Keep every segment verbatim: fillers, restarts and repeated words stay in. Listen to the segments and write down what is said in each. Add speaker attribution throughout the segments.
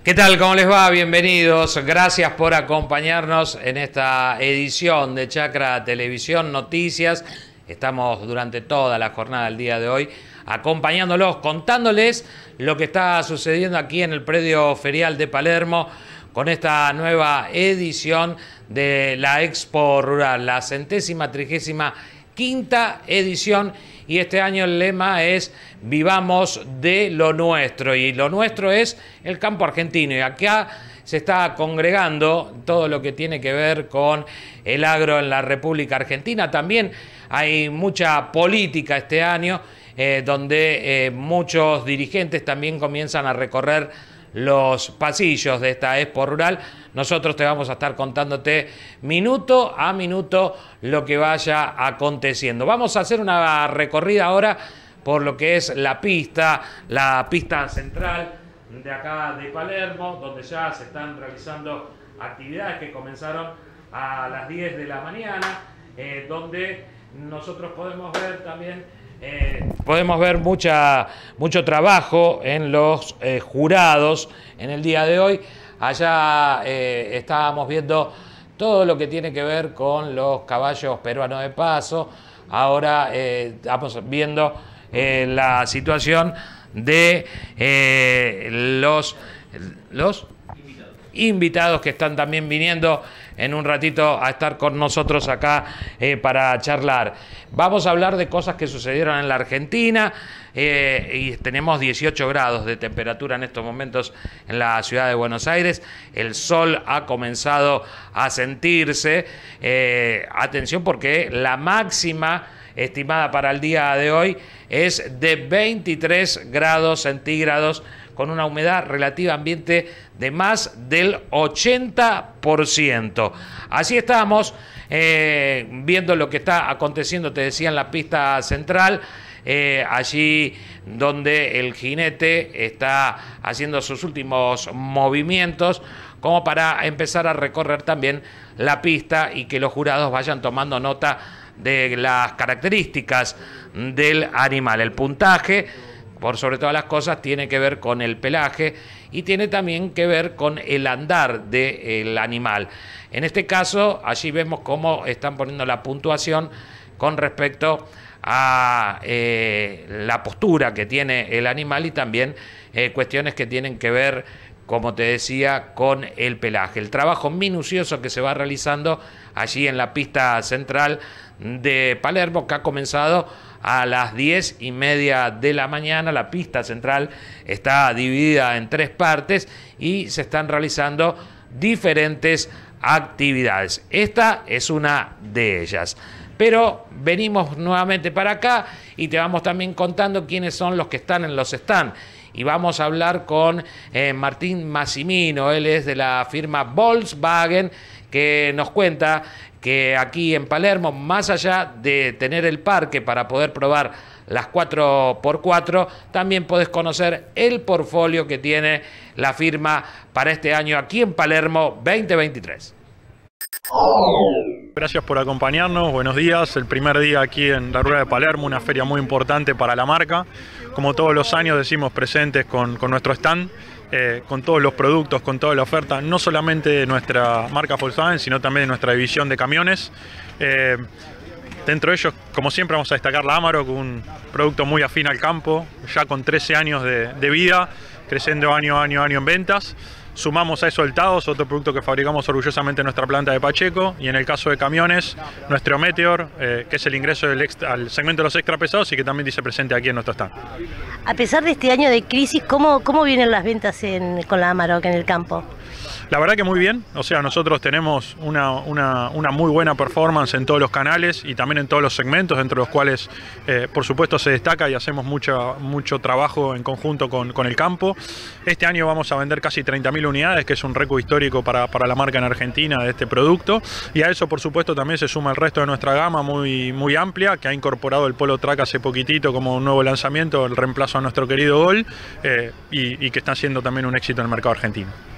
Speaker 1: ¿Qué tal? ¿Cómo les va? Bienvenidos. Gracias por acompañarnos en esta edición de Chacra Televisión Noticias. Estamos durante toda la jornada del día de hoy acompañándolos, contándoles lo que está sucediendo aquí en el predio ferial de Palermo con esta nueva edición de la Expo Rural, la centésima trigésima quinta edición. Y este año el lema es Vivamos de lo nuestro, y lo nuestro es el campo argentino. Y acá se está congregando todo lo que tiene que ver con el agro en la República Argentina. También hay mucha política este año, eh, donde eh, muchos dirigentes también comienzan a recorrer los pasillos de esta Expo Rural. Nosotros te vamos a estar contándote minuto a minuto lo que vaya aconteciendo. Vamos a hacer una recorrida ahora por lo que es la pista, la pista central de acá de Palermo, donde ya se están realizando actividades que comenzaron a las diez de la mañana, eh, donde nosotros podemos ver también Eh, podemos ver mucha, mucho trabajo en los eh, jurados en el día de hoy. Allá eh, estábamos viendo todo lo que tiene que ver con los caballos peruanos de paso. Ahora eh, estamos viendo eh, la situación de eh, los, los invitados. invitados que están también viniendo en un ratito a estar con nosotros acá eh, para charlar. Vamos a hablar de cosas que sucedieron en la Argentina, eh, y tenemos dieciocho grados de temperatura en estos momentos en la ciudad de Buenos Aires. El sol ha comenzado a sentirse. Eh, atención, porque la máxima estimada para el día de hoy es de veintitrés grados centígrados, con una humedad relativa ambiente de más del ochenta por ciento. Así estamos eh, viendo lo que está aconteciendo, te decía, en la pista central, eh, allí donde el jinete está haciendo sus últimos movimientos, como para empezar a recorrer también la pista y que los jurados vayan tomando nota de las características del animal. El puntaje, por sobre todas las cosas, tiene que ver con el pelaje y tiene también que ver con el andar del animal. En este caso, allí vemos cómo están poniendo la puntuación con respecto a eh, la postura que tiene el animal y también eh, cuestiones que tienen que ver, como te decía, con el pelaje. El trabajo minucioso que se va realizando allí en la pista central de Palermo, que ha comenzado a las diez y media de la mañana. La pista central está dividida en tres partes y se están realizando diferentes actividades. Esta es una de ellas. Pero venimos nuevamente para acá y te vamos también contando quiénes son los que están en los stands. Y vamos a hablar con eh, Martín Massimino. Él es de la firma Volkswagen, que nos cuenta que aquí en Palermo, más allá de tener el parque para poder probar las cuatro por cuatro, también podés conocer el portfolio que tiene la firma para este año aquí en Palermo veinte veintitrés.
Speaker 2: Gracias por acompañarnos, buenos días. El primer día aquí en la Rural de Palermo, una feria muy importante para la marca. Como todos los años decimos presentes con, con nuestro stand, eh, con todos los productos, con toda la oferta, no solamente de nuestra marca Volkswagen, sino también de nuestra división de camiones. Eh, dentro de ellos, como siempre, vamos a destacar la Amarok, un producto muy afín al campo, ya con trece años de, de vida, creciendo año a año, año en ventas. Sumamos a eso el Taos, otro producto que fabricamos orgullosamente en nuestra planta de Pacheco, y en el caso de camiones, nuestro Meteor, eh, que es el ingreso del extra, al segmento de los extra pesados y que también dice presente aquí en nuestro stand.
Speaker 3: A pesar de este año de crisis, ¿cómo, cómo vienen las ventas en, con la Amarok en el campo?
Speaker 2: La verdad que muy bien, o sea, nosotros tenemos una, una, una muy buena performance en todos los canales y también en todos los segmentos, dentro de los cuales eh, por supuesto se destaca y hacemos mucho, mucho trabajo en conjunto con, con el campo. Este año vamos a vender casi treinta mil unidades, que es un récord histórico para, para la marca en Argentina de este producto, y a eso por supuesto también se suma el resto de nuestra gama muy, muy amplia, que ha incorporado el Polo Track hace poquitito como un nuevo lanzamiento, el reemplazo a nuestro querido Gol, eh, y, y que está siendo también un éxito en el mercado argentino.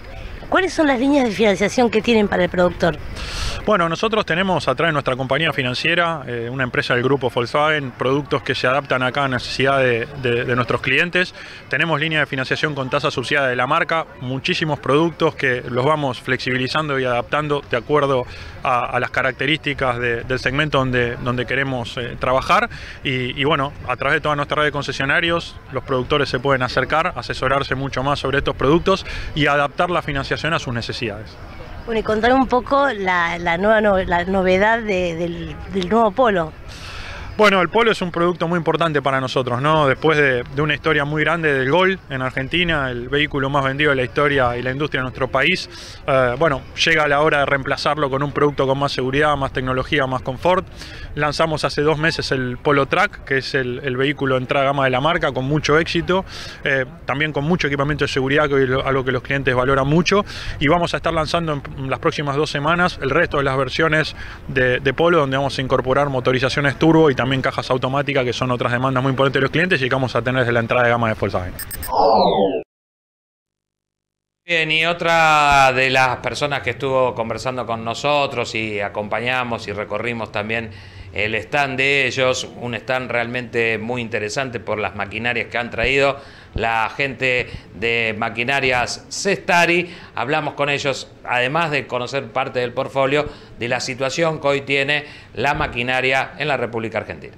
Speaker 3: ¿Cuáles son las líneas de financiación que tienen para el productor?
Speaker 2: Bueno, nosotros tenemos atrás de nuestra compañía financiera, eh, una empresa del grupo Volkswagen, productos que se adaptan acá a necesidades de, de, de nuestros clientes. Tenemos línea de financiación con tasa subsidiada de la marca, muchísimos productos que los vamos flexibilizando y adaptando de acuerdo a, a las características de, del segmento donde, donde queremos eh, trabajar. Y, y bueno, a través de toda nuestra red de concesionarios, los productores se pueden acercar, asesorarse mucho más sobre estos productos y adaptar la financiación a sus necesidades.
Speaker 3: Bueno, y contar un poco la, la nueva no, la novedad de, del, del nuevo Polo.
Speaker 2: Bueno, el Polo es un producto muy importante para nosotros, ¿no? Después de, de una historia muy grande del Gol en Argentina, el vehículo más vendido de la historia y la industria de nuestro país, eh, bueno, llega la hora de reemplazarlo con un producto con más seguridad, más tecnología, más confort. Lanzamos hace dos meses el Polo Track, que es el, el vehículo de entrada gama de la marca, con mucho éxito, eh, también con mucho equipamiento de seguridad, que es algo que los clientes valoran mucho, y vamos a estar lanzando en las próximas dos semanas el resto de las versiones de, de Polo, donde vamos a incorporar motorizaciones turbo y también también cajas automáticas, que son otras demandas muy importantes de los clientes y que vamos a tener desde la entrada de gama de Volkswagen.
Speaker 1: Bien, y otra de las personas que estuvo conversando con nosotros y acompañamos y recorrimos también el stand de ellos, un stand realmente muy interesante por las maquinarias que han traído, la gente de Maquinarias Cestari. Hablamos con ellos, además de conocer parte del portfolio, de la situación que hoy tiene la maquinaria en la República Argentina.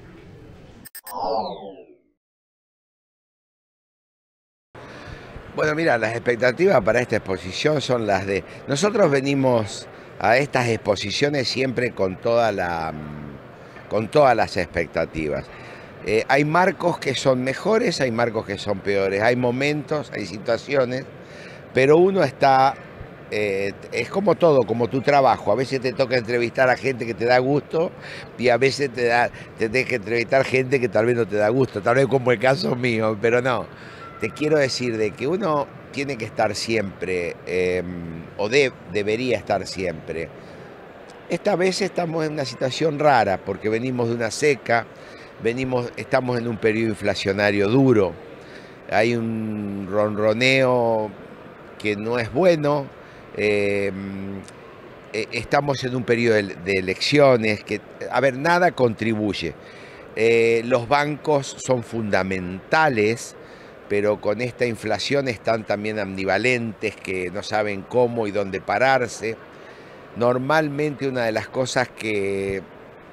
Speaker 4: Bueno, mira, las expectativas para esta exposición son las de... Nosotros venimos a estas exposiciones siempre con, toda la, con todas las expectativas. Eh, hay marcos que son mejores, hay marcos que son peores, hay momentos, hay situaciones, pero uno está... Eh, es como todo, como tu trabajo. A veces te toca entrevistar a gente que te da gusto y a veces te, da, te tienes que entrevistar gente que tal vez no te da gusto, tal vez como el caso mío, pero no. Te quiero decir de que uno tiene que estar siempre, eh, o de, debería estar siempre. Esta vez estamos en una situación rara, porque venimos de una seca, venimos, estamos en un periodo inflacionario duro, hay un ronroneo que no es bueno, eh, estamos en un periodo de, de elecciones, que, a ver, nada contribuye. Eh, los bancos son fundamentales, pero con esta inflación están también ambivalentes, que no saben cómo y dónde pararse. Normalmente una de las cosas que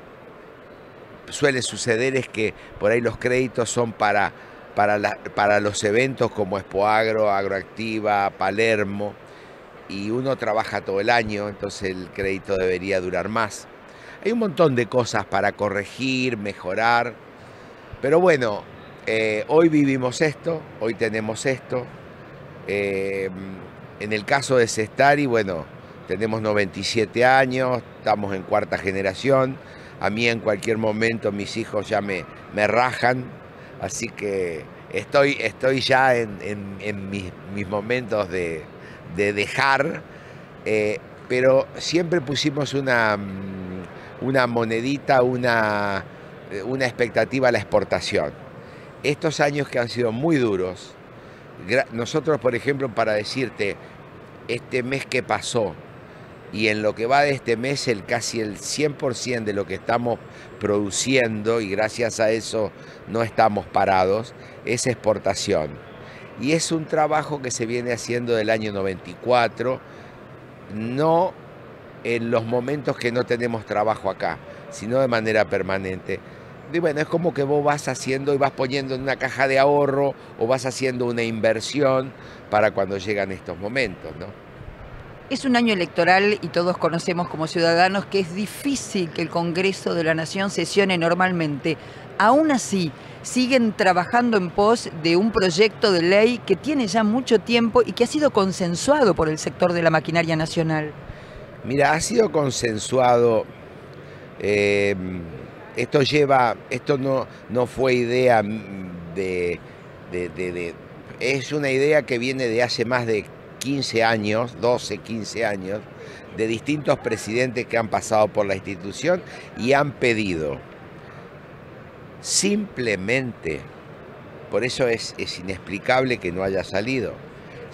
Speaker 4: suele suceder es que por ahí los créditos son para, para, la, para los eventos como Expoagro, Agroactiva, Palermo, y uno trabaja todo el año, entonces el crédito debería durar más. Hay un montón de cosas para corregir, mejorar, pero bueno, Eh, hoy vivimos esto, hoy tenemos esto. Eh, en el caso de Cestari, bueno, tenemos noventa y siete años, estamos en cuarta generación. A mí en cualquier momento mis hijos ya me, me rajan, así que estoy, estoy ya en, en, en mis, mis momentos de, de dejar, eh, pero siempre pusimos una, una monedita, una, una expectativa a la exportación. Estos años que han sido muy duros, nosotros, por ejemplo, para decirte, este mes que pasó y en lo que va de este mes, el casi el cien por ciento de lo que estamos produciendo, y gracias a eso no estamos parados, es exportación. Y es un trabajo que se viene haciendo del año noventa y cuatro, no en los momentos que no tenemos trabajo acá, sino de manera permanente. Y bueno, es como que vos vas haciendo y vas poniendo en una caja de ahorro o vas haciendo una inversión para cuando llegan estos momentos, ¿no?
Speaker 5: Es un año electoral y todos conocemos como ciudadanos que es difícil que el Congreso de la Nación sesione normalmente. Aún así, siguen trabajando en pos de un proyecto de ley que tiene ya mucho tiempo y que ha sido consensuado por el sector de la maquinaria nacional.
Speaker 4: Mira, ha sido consensuado... Eh, Esto lleva, esto no, no fue idea de, de, de, de, es una idea que viene de hace más de quince años, doce, quince años, de distintos presidentes que han pasado por la institución y han pedido. Simplemente, por eso es, es inexplicable que no haya salido,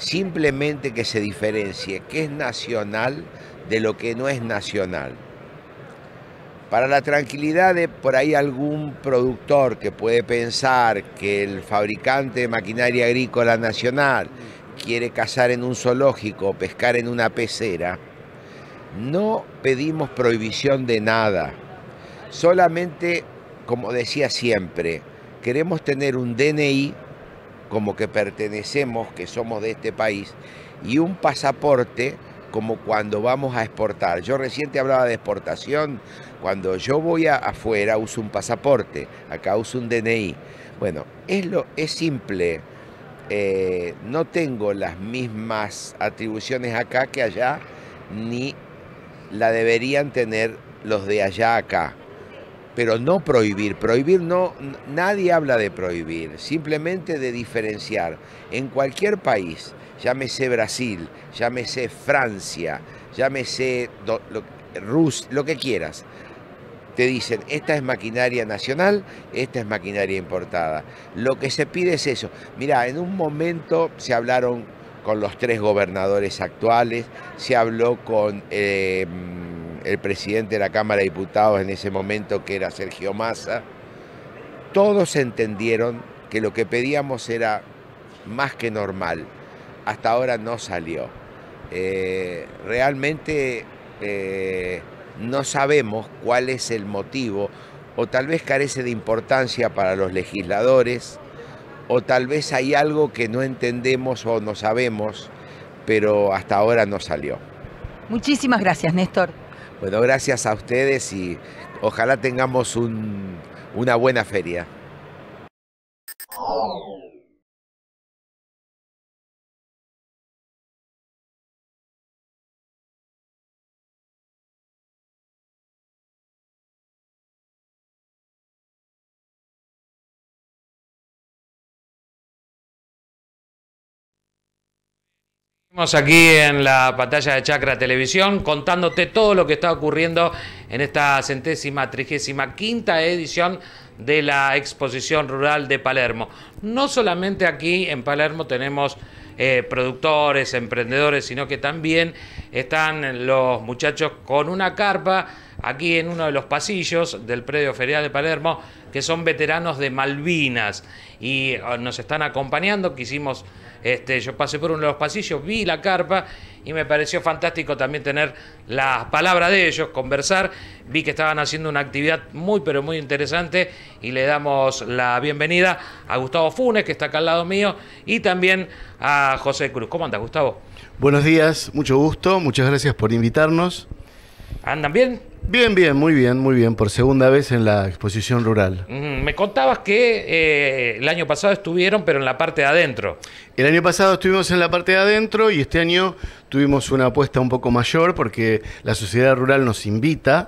Speaker 4: simplemente que se diferencie qué es nacional de lo que no es nacional. Para la tranquilidad de por ahí algún productor que puede pensar que el fabricante de maquinaria agrícola nacional quiere cazar en un zoológico o pescar en una pecera, no pedimos prohibición de nada. Solamente, como decía siempre, queremos tener un D N I como que pertenecemos, que somos de este país, y un pasaporte como cuando vamos a exportar. Yo recién te hablaba de exportación. Cuando yo voy a, afuera uso un pasaporte, acá uso un D N I. Bueno, es, lo, es simple. Eh, no tengo las mismas atribuciones acá que allá, ni la deberían tener los de allá acá. Pero no prohibir, prohibir no, nadie habla de prohibir, simplemente de diferenciar. En cualquier país, llámese Brasil, llámese Francia, llámese do, lo, Rus, lo que quieras, te dicen, esta es maquinaria nacional, esta es maquinaria importada. Lo que se pide es eso. Mirá, en un momento se hablaron con los tres gobernadores actuales, se habló con eh, el presidente de la Cámara de Diputados en ese momento, que era Sergio Massa. Todos entendieron que lo que pedíamos era más que normal. Hasta ahora no salió. Eh, realmente eh, no sabemos cuál es el motivo, o tal vez carece de importancia para los legisladores, o tal vez hay algo que no entendemos o no sabemos, pero hasta ahora no salió.
Speaker 5: Muchísimas gracias, Néstor.
Speaker 4: Bueno, gracias a ustedes y ojalá tengamos un, una buena feria.
Speaker 1: Estamos aquí en la pantalla de Chacra Televisión contándote todo lo que está ocurriendo en esta centésima trigésima quinta edición de la Exposición Rural de Palermo. No solamente aquí en Palermo tenemos eh, productores, emprendedores, sino que también están los muchachos con una carpa aquí en uno de los pasillos del predio ferial de Palermo, que son veteranos de Malvinas y nos están acompañando. Quisimos Este, yo pasé por uno de los pasillos, vi la carpa y me pareció fantástico también tener las palabras de ellos, conversar. Vi que estaban haciendo una actividad muy pero muy interesante y le damos la bienvenida a Gustavo Funes, que está acá al lado mío, y también a José Cruz. ¿Cómo andas, Gustavo?
Speaker 6: Buenos días, mucho gusto, muchas gracias por invitarnos.
Speaker 1: ¿Andan bien?
Speaker 6: Bien, bien, muy bien, muy bien, por segunda vez en la exposición rural.
Speaker 1: Mm, me contabas que eh, el año pasado estuvieron, pero en la parte de adentro.
Speaker 6: El año pasado estuvimos en la parte de adentro y este año tuvimos una apuesta un poco mayor porque la sociedad rural nos invita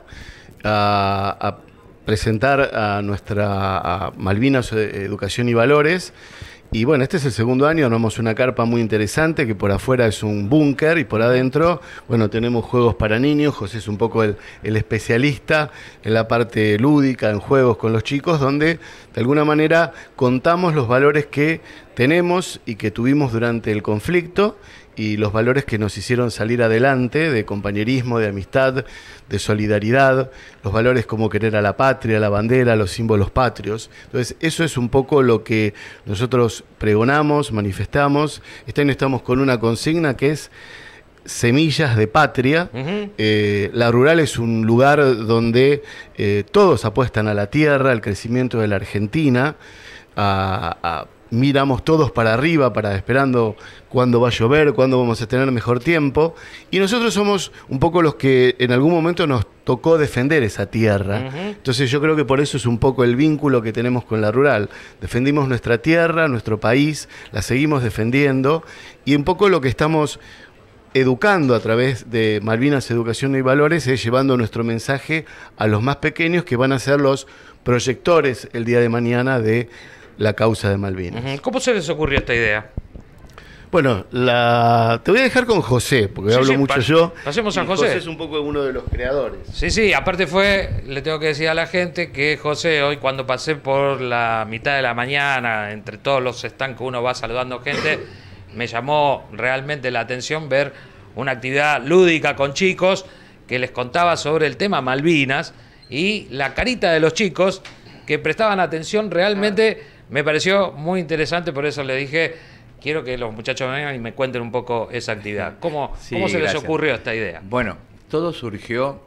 Speaker 6: a, a presentar a nuestra a Malvinas Educación y Valores. Y bueno, este es el segundo año, armamos una carpa muy interesante que por afuera es un búnker y por adentro, bueno, tenemos juegos para niños. José es un poco el, el especialista en la parte lúdica, en juegos con los chicos, donde de alguna manera contamos los valores que tenemos y que tuvimos durante el conflicto y los valores que nos hicieron salir adelante, de compañerismo, de amistad, de solidaridad, los valores como querer a la patria, la bandera, los símbolos patrios. Entonces, eso es un poco lo que nosotros pregonamos, manifestamos. Este año estamos con una consigna que es semillas de patria. Uh-huh. eh, la rural es un lugar donde eh, todos apuestan a la tierra, al crecimiento de la Argentina, a... a miramos todos para arriba, para esperando cuándo va a llover, cuándo vamos a tener mejor tiempo. Y nosotros somos un poco los que en algún momento nos tocó defender esa tierra. Uh-huh. Entonces yo creo que por eso es un poco el vínculo que tenemos con la rural. Defendimos nuestra tierra, nuestro país, la seguimos defendiendo. Y un poco lo que estamos educando a través de Malvinas Educación y Valores es llevando nuestro mensaje a los más pequeños, que van a ser los proyectores el día de mañana de la causa de Malvinas.
Speaker 1: ¿Cómo se les ocurrió esta idea?
Speaker 6: Bueno, la... te voy a dejar con José, porque sí, hablo sí, mucho yo.
Speaker 1: Pasemos a José.
Speaker 6: José es un poco uno de los creadores.
Speaker 1: Sí, sí, aparte fue, le tengo que decir a la gente que José, hoy cuando pasé por la mitad de la mañana, entre todos los stands que uno va saludando gente, me llamó realmente la atención ver una actividad lúdica con chicos que les contaba sobre el tema Malvinas y la carita de los chicos que prestaban atención realmente me pareció muy interesante, por eso le dije, quiero que los muchachos vengan y me cuenten un poco esa actividad. ¿Cómo,
Speaker 7: Sí,
Speaker 1: ¿cómo se
Speaker 7: gracias.
Speaker 1: les ocurrió esta idea?
Speaker 7: Bueno, todo surgió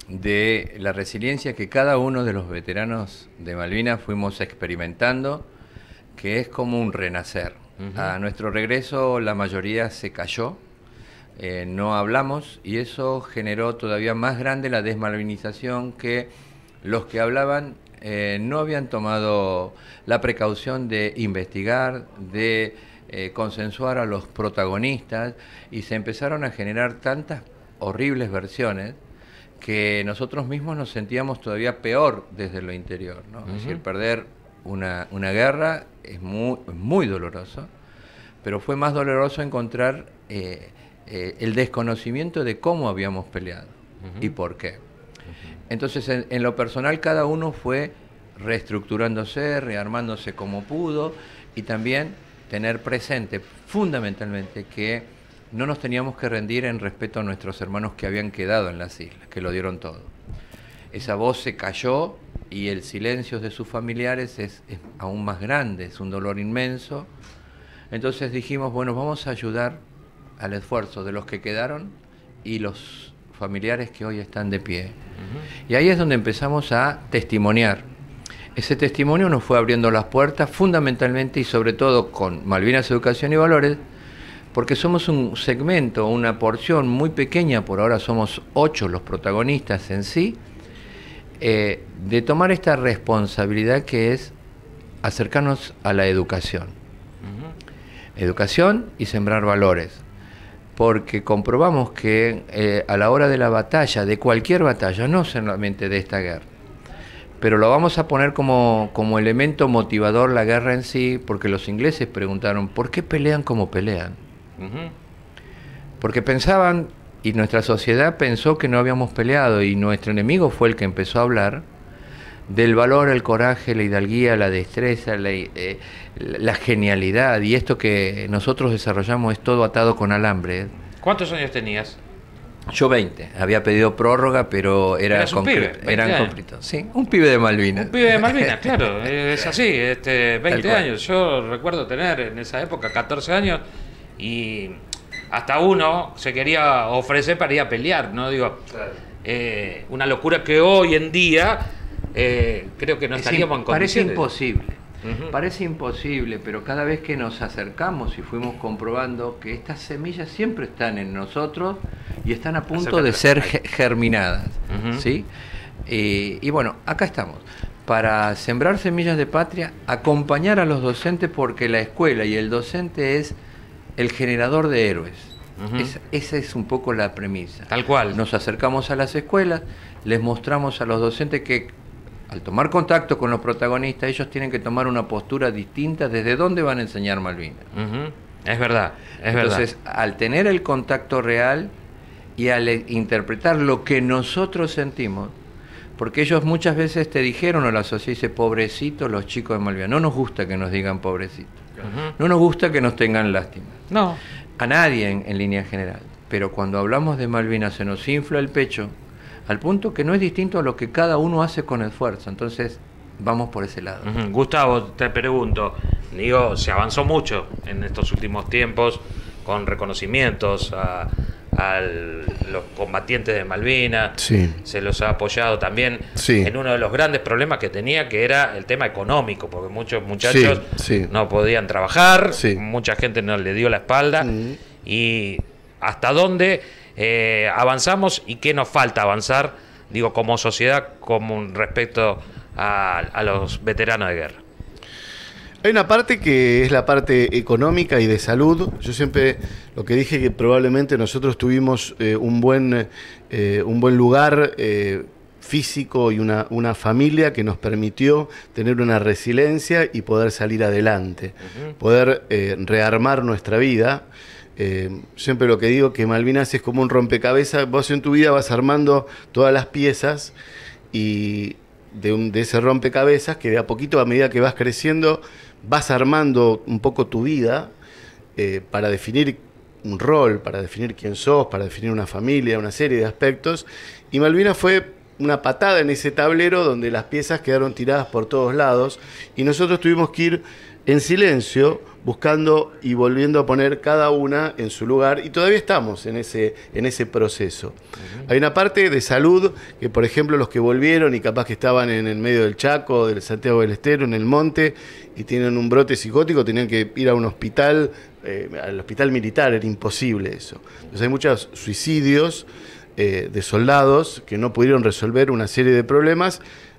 Speaker 7: de la resiliencia que cada uno de los veteranos de Malvinas fuimos experimentando, que es como un renacer. Uh-huh. A nuestro regreso la mayoría se cayó, eh, no hablamos y eso generó todavía más grande la desmalvinización, que los que hablaban eh, no habían tomado la precaución de investigar, de eh, consensuar a los protagonistas, y se empezaron a generar tantas horribles versiones que nosotros mismos nos sentíamos todavía peor desde lo interior, ¿no? Uh-huh. Es decir, perder una, una guerra es muy, muy doloroso, pero fue más doloroso encontrar eh, eh, el desconocimiento de cómo habíamos peleado uh-huh. y por qué. Uh-huh. Entonces, en, en lo personal, cada uno fue reestructurándose, rearmándose como pudo, y también tener presente, fundamentalmente, que no nos teníamos que rendir en respeto a nuestros hermanos que habían quedado en las islas, que lo dieron todo. Esa voz se cayó y el silencio de sus familiares es, es aún más grande, es un dolor inmenso. Entonces dijimos, bueno, vamos a ayudar al esfuerzo de los que quedaron y los familiares que hoy están de pie. Uh-huh. Y ahí es donde empezamos a testimoniar. Ese testimonio nos fue abriendo las puertas, fundamentalmente y sobre todo con Malvinas Educación y Valores, porque somos un segmento, una porción muy pequeña, por ahora somos ocho los protagonistas en sí, eh, de tomar esta responsabilidad que es acercarnos a la educación. Uh-huh. Educación y sembrar valores, porque comprobamos que eh, a la hora de la batalla, de cualquier batalla, no solamente de esta guerra, pero lo vamos a poner como, como elemento motivador la guerra en sí, porque los ingleses preguntaron, ¿por qué pelean como pelean? Uh-huh. Porque pensaban, y nuestra sociedad pensó que no habíamos peleado, y nuestro enemigo fue el que empezó a hablar del valor, el coraje, la hidalguía, la destreza, la, eh, la genialidad, y esto que nosotros desarrollamos es todo atado con alambre.
Speaker 1: ¿Cuántos años tenías?
Speaker 7: Yo veinte, había pedido prórroga, pero era
Speaker 1: concreto.
Speaker 7: Eran conflictos. Sí, un pibe de Malvinas.
Speaker 1: Un pibe de Malvinas, claro, es así, este, veinte años. Yo recuerdo tener en esa época catorce años y hasta uno se quería ofrecer para ir a pelear, ¿no? Digo, claro. eh, una locura que hoy en día eh, creo que no
Speaker 7: es
Speaker 1: estaríamos en condiciones.
Speaker 7: Parece imposible. Uh-huh. Parece imposible, pero cada vez que nos acercamos y fuimos comprobando que estas semillas siempre están en nosotros y están a punto Acércate. de ser germinadas, uh-huh. ¿sí? Eh, y bueno, acá estamos, para sembrar semillas de patria, acompañar a los docentes, porque la escuela y el docente es el generador de héroes. Uh-huh. Es, esa es un poco la premisa.
Speaker 1: Tal cual.
Speaker 7: Nos acercamos a las escuelas, les mostramos a los docentes que al tomar contacto con los protagonistas, ellos tienen que tomar una postura distinta desde dónde van a enseñar Malvinas.
Speaker 1: Uh-huh. Es verdad, es
Speaker 7: Entonces,
Speaker 1: verdad.
Speaker 7: al tener el contacto real y al interpretar lo que nosotros sentimos, porque ellos muchas veces te dijeron, o la sociedad dice, pobrecitos los chicos de Malvinas. No nos gusta que nos digan pobrecitos. Uh-huh. No nos gusta que nos tengan lástima.
Speaker 1: No.
Speaker 7: A nadie en, en línea general. Pero cuando hablamos de Malvinas se nos infla el pecho, al punto que no es distinto a lo que cada uno hace con esfuerzo. Entonces, vamos por ese lado.
Speaker 1: Uh-huh. Gustavo, te pregunto, digo, se avanzó mucho en estos últimos tiempos con reconocimientos a, a los combatientes de Malvinas,
Speaker 6: sí.
Speaker 1: Se los ha apoyado también
Speaker 6: sí.
Speaker 1: en uno de los grandes problemas que tenía, que era el tema económico, porque muchos muchachos
Speaker 6: sí, sí.
Speaker 1: no podían trabajar,
Speaker 6: sí.
Speaker 1: mucha gente no le dio la espalda, sí. Y hasta dónde eh, avanzamos y qué nos falta avanzar, digo, como sociedad, como respecto a, a los veteranos de guerra.
Speaker 6: Hay una parte que es la parte económica y de salud. Yo siempre lo que dije, que probablemente nosotros tuvimos eh, un buen eh, un buen lugar eh, físico y una, una familia que nos permitió tener una resiliencia y poder salir adelante, uh-huh. poder eh, rearmar nuestra vida. Eh, siempre lo que digo, que Malvinas es como un rompecabezas. Vos en tu vida vas armando todas las piezas y de, un, de ese rompecabezas, que de a poquito, a medida que vas creciendo, vas armando un poco tu vida, eh, para definir un rol, para definir quién sos, para definir una familia, una serie de aspectos. Y Malvinas fue una patada en ese tablero donde las piezas quedaron tiradas por todos lados y nosotros tuvimos que ir en silencio buscando y volviendo a poner cada una en su lugar y todavía estamos en ese, en ese proceso. Uh-huh. Hay una parte de salud que, por ejemplo, los que volvieron y capaz que estaban en el medio del Chaco, del Santiago del Estero, en el monte y tienen un brote psicótico, tenían que ir a un hospital, eh, al hospital militar, era imposible eso. Entonces hay muchos suicidios eh, de soldados que no pudieron resolver una serie de problemas.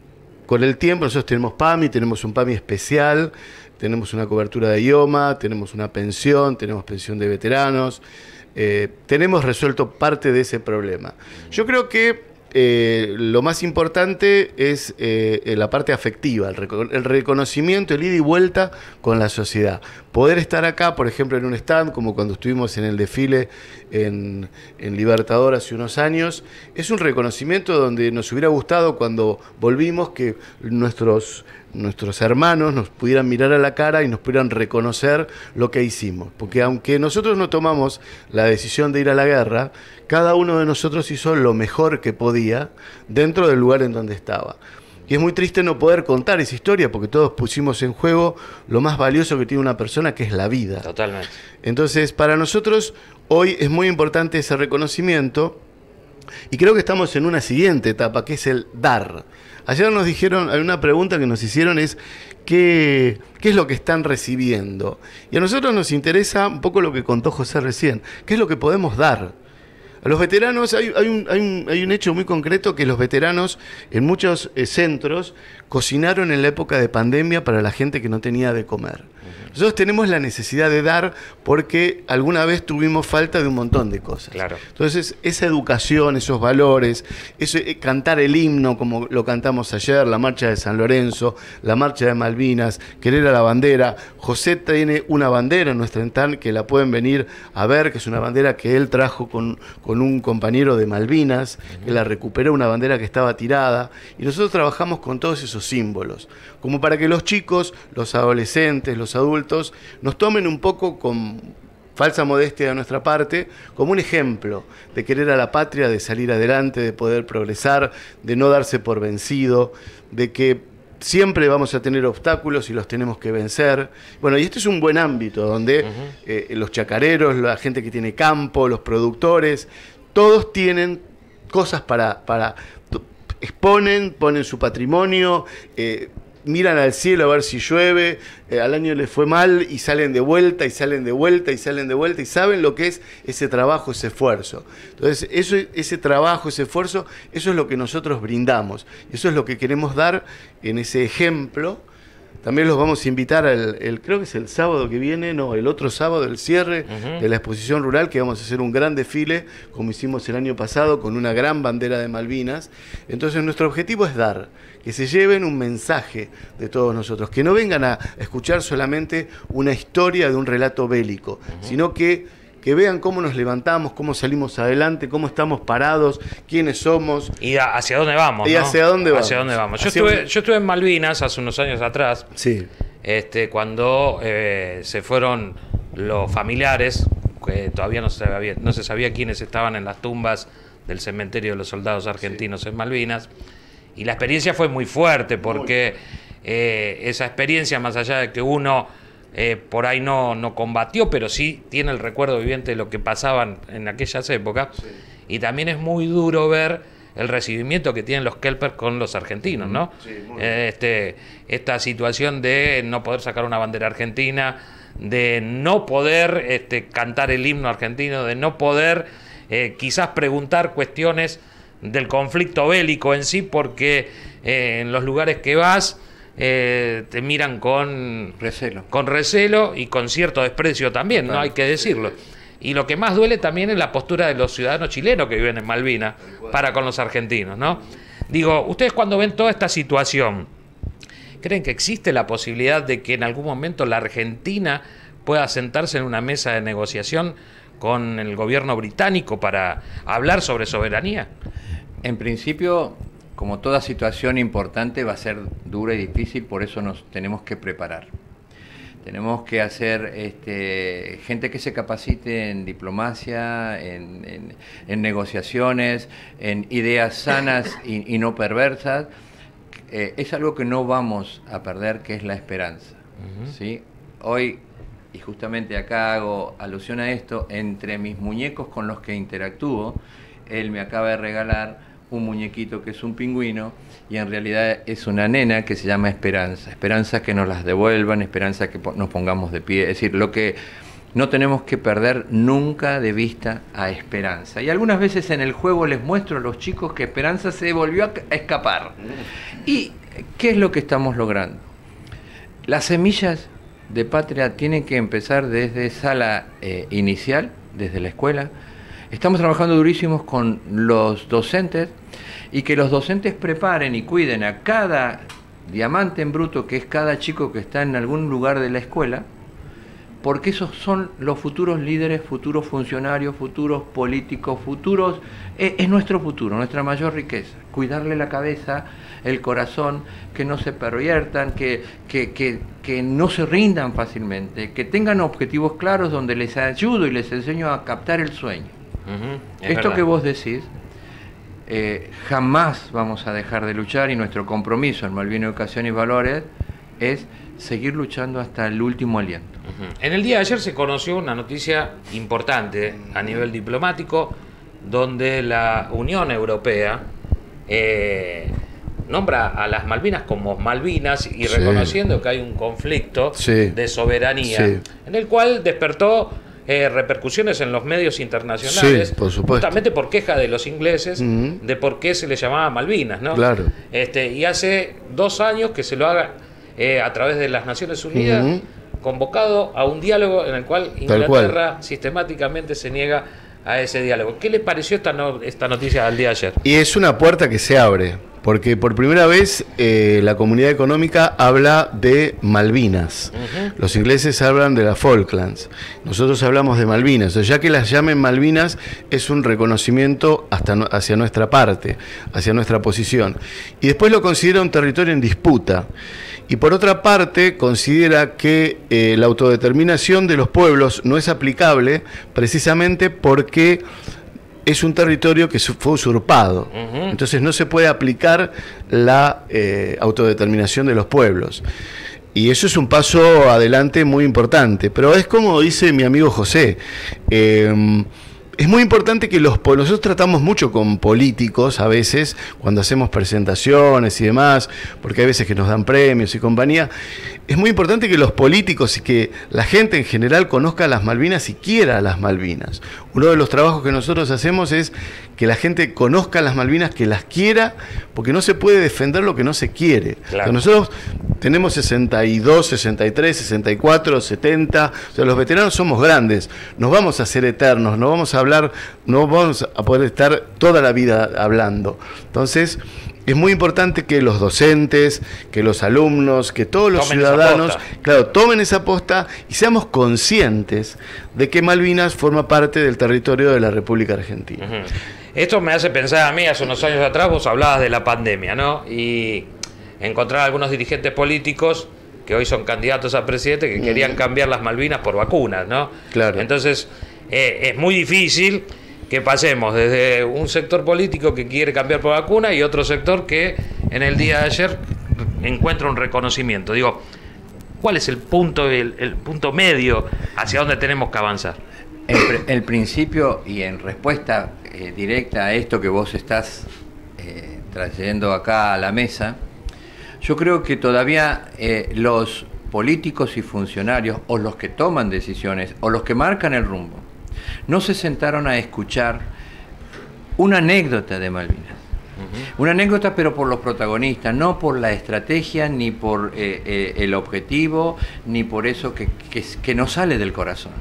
Speaker 6: Con el tiempo nosotros tenemos PAMI, tenemos un PAMI especial, tenemos una cobertura de IOMA, tenemos una pensión, tenemos pensión de veteranos, eh, tenemos resuelto parte de ese problema. Yo creo que eh, lo más importante es eh, la parte afectiva, el, reco el reconocimiento, el ida y vuelta con la sociedad. Poder estar acá, por ejemplo, en un stand, como cuando estuvimos en el desfile en, en Libertador hace unos años, es un reconocimiento donde nos hubiera gustado cuando volvimos que nuestros, nuestros hermanos nos pudieran mirar a la cara y nos pudieran reconocer lo que hicimos. Porque aunque nosotros no tomamos la decisión de ir a la guerra, cada uno de nosotros hizo lo mejor que podía dentro del lugar en donde estaba. Y es muy triste no poder contar esa historia porque todos pusimos en juego lo más valioso que tiene una persona, que es la vida.
Speaker 1: Totalmente.
Speaker 6: Entonces, para nosotros hoy es muy importante ese reconocimiento y creo que estamos en una siguiente etapa, que es el dar. Ayer nos dijeron, hay una pregunta que nos hicieron, es ¿qué, qué es lo que están recibiendo? Y a nosotros nos interesa un poco lo que contó José recién, ¿qué es lo que podemos dar? A los veteranos hay, hay, un, hay, un, hay un hecho muy concreto, que los veteranos en muchos eh, centros cocinaron en la época de pandemia para la gente que no tenía de comer. Nosotros tenemos la necesidad de dar porque alguna vez tuvimos falta de un montón de cosas.
Speaker 1: Claro.
Speaker 6: Entonces, esa educación, esos valores, eso, eh, cantar el himno como lo cantamos ayer, la marcha de San Lorenzo, la marcha de Malvinas, querer a la bandera. José tiene una bandera en nuestra stand que la pueden venir a ver, que es una bandera que él trajo con, con un compañero de Malvinas, que la recuperó, una bandera que estaba tirada. Y nosotros trabajamos con todos esos símbolos, como para que los chicos, los adolescentes, los adultos, nos tomen un poco con falsa modestia de nuestra parte, como un ejemplo de querer a la patria, de salir adelante, de poder progresar, de no darse por vencido, de que siempre vamos a tener obstáculos y los tenemos que vencer. Bueno, y este es un buen ámbito donde uh-huh. eh, los chacareros, la gente que tiene campo, los productores, todos tienen cosas para... para exponen, ponen su patrimonio, eh, miran al cielo a ver si llueve, eh, al año les fue mal y salen de vuelta y salen de vuelta y salen de vuelta y saben lo que es ese trabajo, ese esfuerzo. Entonces, eso, ese trabajo, ese esfuerzo, eso es lo que nosotros brindamos. Eso es lo que queremos dar en ese ejemplo. También los vamos a invitar, al, el, creo que es el sábado que viene, no, el otro sábado, el cierre uh-huh. de la exposición rural, que vamos a hacer un gran desfile, como hicimos el año pasado, con una gran bandera de Malvinas. Entonces nuestro objetivo es dar, que se lleven un mensaje de todos nosotros, que no vengan a escuchar solamente una historia de un relato bélico, uh-huh. sino que... que vean cómo nos levantamos, cómo salimos adelante, cómo estamos parados, quiénes somos.
Speaker 1: Y hacia dónde vamos,
Speaker 6: Y
Speaker 1: ¿no?
Speaker 6: hacia dónde vamos.
Speaker 1: Hacia dónde vamos. Yo,
Speaker 6: Hacia
Speaker 1: estuve,
Speaker 6: un...
Speaker 1: yo estuve en Malvinas hace unos años atrás,
Speaker 6: sí.
Speaker 1: este, cuando eh, se fueron los familiares, que todavía no se, sabía, no se sabía quiénes estaban en las tumbas del cementerio de los soldados argentinos sí. en Malvinas. Y la experiencia fue muy fuerte, porque eh, esa experiencia, más allá de que uno... Eh, por ahí no, no combatió, pero sí tiene el recuerdo viviente de lo que pasaban en aquellas épocas. Sí. Y también es muy duro ver el recibimiento que tienen los kelpers con los argentinos, ¿no? Sí, eh, este, esta situación de no poder sacar una bandera argentina, de no poder este, cantar el himno argentino, de no poder eh, quizás preguntar cuestiones del conflicto bélico en sí, porque eh, en los lugares que vas... Eh, te miran con
Speaker 7: recelo.
Speaker 1: con recelo y con cierto desprecio también, claro. no hay que decirlo. Y lo que más duele también es la postura de los ciudadanos chilenos que viven en Malvinas para con los argentinos, ¿no? Digo, ustedes cuando ven toda esta situación, ¿creen que existe la posibilidad de que en algún momento la Argentina pueda sentarse en una mesa de negociación con el gobierno británico para hablar sobre soberanía?
Speaker 7: En principio, como toda situación importante, va a ser dura y difícil, por eso nos tenemos que preparar. Tenemos que hacer este, gente que se capacite en diplomacia, en, en, en negociaciones, en ideas sanas y, y no perversas. Eh, es algo que no vamos a perder, que es la esperanza. Uh-huh. ¿Sí? Hoy, y justamente acá hago alusión a esto, entre mis muñecos con los que interactúo, él me acaba de regalar un muñequito que es un pingüino y en realidad es una nena que se llama Esperanza. Esperanza que nos las devuelvan, esperanza que nos pongamos de pie. Es decir, lo que no tenemos que perder nunca de vista a Esperanza. Y algunas veces en el juego les muestro a los chicos que Esperanza se volvió a escapar. ¿Y qué es lo que estamos logrando? Las semillas de patria tienen que empezar desde sala eh, inicial, desde la escuela. Estamos trabajando durísimos con los docentes y que los docentes preparen y cuiden a cada diamante en bruto, que es cada chico que está en algún lugar de la escuela, porque esos son los futuros líderes, futuros funcionarios, futuros políticos, futuros, es, es nuestro futuro, nuestra mayor riqueza. Cuidarle la cabeza, el corazón, que no se perviertan, que, que, que, que no se rindan fácilmente, que tengan objetivos claros donde les ayudo y les enseño a captar el sueño. Uh-huh, Esto verdad. Que vos decís, eh, jamás vamos a dejar de luchar y nuestro compromiso en Malvinas Educación y Valores es seguir luchando hasta el último aliento.
Speaker 1: Uh-huh. En el día de ayer se conoció una noticia importante a nivel diplomático donde la Unión Europea eh, nombra a las Malvinas como Malvinas y sí. reconociendo que hay un conflicto sí. de soberanía sí. en el cual despertó Eh, repercusiones en los medios internacionales,
Speaker 6: sí, por supuesto.
Speaker 1: Justamente por queja de los ingleses uh-huh. de por qué se le llamaba Malvinas, ¿no?
Speaker 6: Claro.
Speaker 1: Este, y hace dos años que se lo haga eh, a través de las Naciones Unidas, uh-huh. convocado a un diálogo en el cual Inglaterra sistemáticamente se niega a ese diálogo. ¿Qué le pareció esta, no, esta noticia al día de ayer?
Speaker 6: Y es una puerta que se abre, porque por primera vez eh, la comunidad económica habla de Malvinas. Uh-huh. Los ingleses hablan de las Falklands. Nosotros hablamos de Malvinas. O sea, ya que las llamen Malvinas es un reconocimiento hasta no, hacia nuestra parte, hacia nuestra posición. Y después lo considera un territorio en disputa. Y por otra parte considera que eh, la autodeterminación de los pueblos no es aplicable precisamente porque es un territorio que fue usurpado. Uh-huh. Entonces no se puede aplicar la eh, autodeterminación de los pueblos. Y eso es un paso adelante muy importante. Pero es como dice mi amigo José, eh, es muy importante que los nosotros tratamos mucho con políticos a veces, cuando hacemos presentaciones y demás, porque hay veces que nos dan premios y compañía. Es muy importante que los políticos y que la gente en general conozca las Malvinas y quiera las Malvinas. Uno de los trabajos que nosotros hacemos es que la gente conozca las Malvinas, que las quiera, porque no se puede defender lo que no se quiere. Claro. O sea, nosotros tenemos sesenta y dos, sesenta y tres, sesenta y cuatro, setenta, o sea, los veteranos somos grandes, nos vamos a hacer eternos, no vamos a hablar, no vamos a poder estar toda la vida hablando. Entonces, es muy importante que los docentes, que los alumnos, que todos los tomen ciudadanos, claro, tomen esa posta y seamos conscientes de que Malvinas forma parte del territorio de la República Argentina.
Speaker 1: Uh-huh. Esto me hace pensar a mí, hace unos años atrás vos hablabas de la pandemia, ¿no? Y encontrar algunos dirigentes políticos que hoy son candidatos a presidente que uh-huh. querían cambiar las Malvinas por vacunas, ¿no?
Speaker 6: Claro.
Speaker 1: Entonces, eh, es muy difícil que pasemos desde un sector político que quiere cambiar por vacuna y otro sector que en el día de ayer encuentra un reconocimiento. Digo, ¿cuál es el punto, el, el punto medio hacia donde tenemos que avanzar?
Speaker 7: El, el principio, y en respuesta eh, directa a esto que vos estás eh, trayendo acá a la mesa, yo creo que todavía eh, los políticos y funcionarios, o los que toman decisiones, o los que marcan el rumbo, no se sentaron a escuchar una anécdota de Malvinas. Uh-huh. Una anécdota, pero por los protagonistas, no por la estrategia, ni por eh, eh, el objetivo, ni por eso que, que, que no sale del corazón.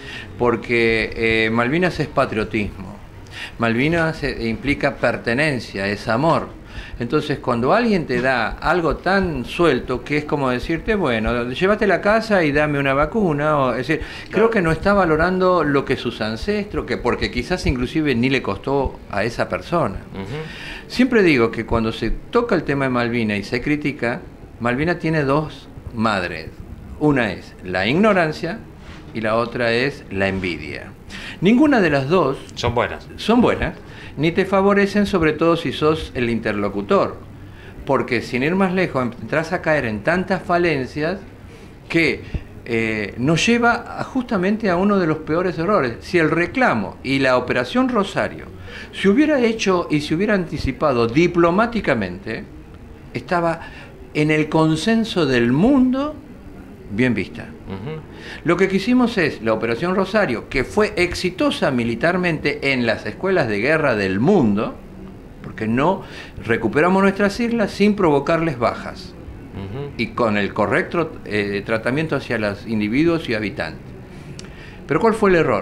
Speaker 7: Porque eh, Malvinas es patriotismo. Malvinas eh, implica pertenencia, es amor. Entonces, cuando alguien te da algo tan suelto, que es como decirte, bueno, llévate la casa y dame una vacuna, o, es decir, claro. Creo que no está valorando lo que sus ancestros, que porque quizás inclusive ni le costó a esa persona. Uh-huh. Siempre digo que cuando se toca el tema de Malvinas y se critica, Malvinas tiene dos madres. Una es la ignorancia y la otra es la envidia. Ninguna de las dos
Speaker 1: son buenas.
Speaker 7: Son buenas, ni te favorecen, sobre todo si sos el interlocutor. Porque sin ir más lejos, entras a caer en tantas falencias que eh, nos lleva a, justamente a uno de los peores errores. Si el reclamo y la Operación Rosario se hubiera hecho y se hubiera anticipado diplomáticamente, estaba en el consenso del mundo bien vista. Uh-huh. Lo que quisimos es la Operación Rosario, que fue exitosa militarmente en las escuelas de guerra del mundo, porque no recuperamos nuestras islas sin provocarles bajas, uh-huh, y con el correcto eh, tratamiento hacia los individuos y habitantes. Pero ¿cuál fue el error?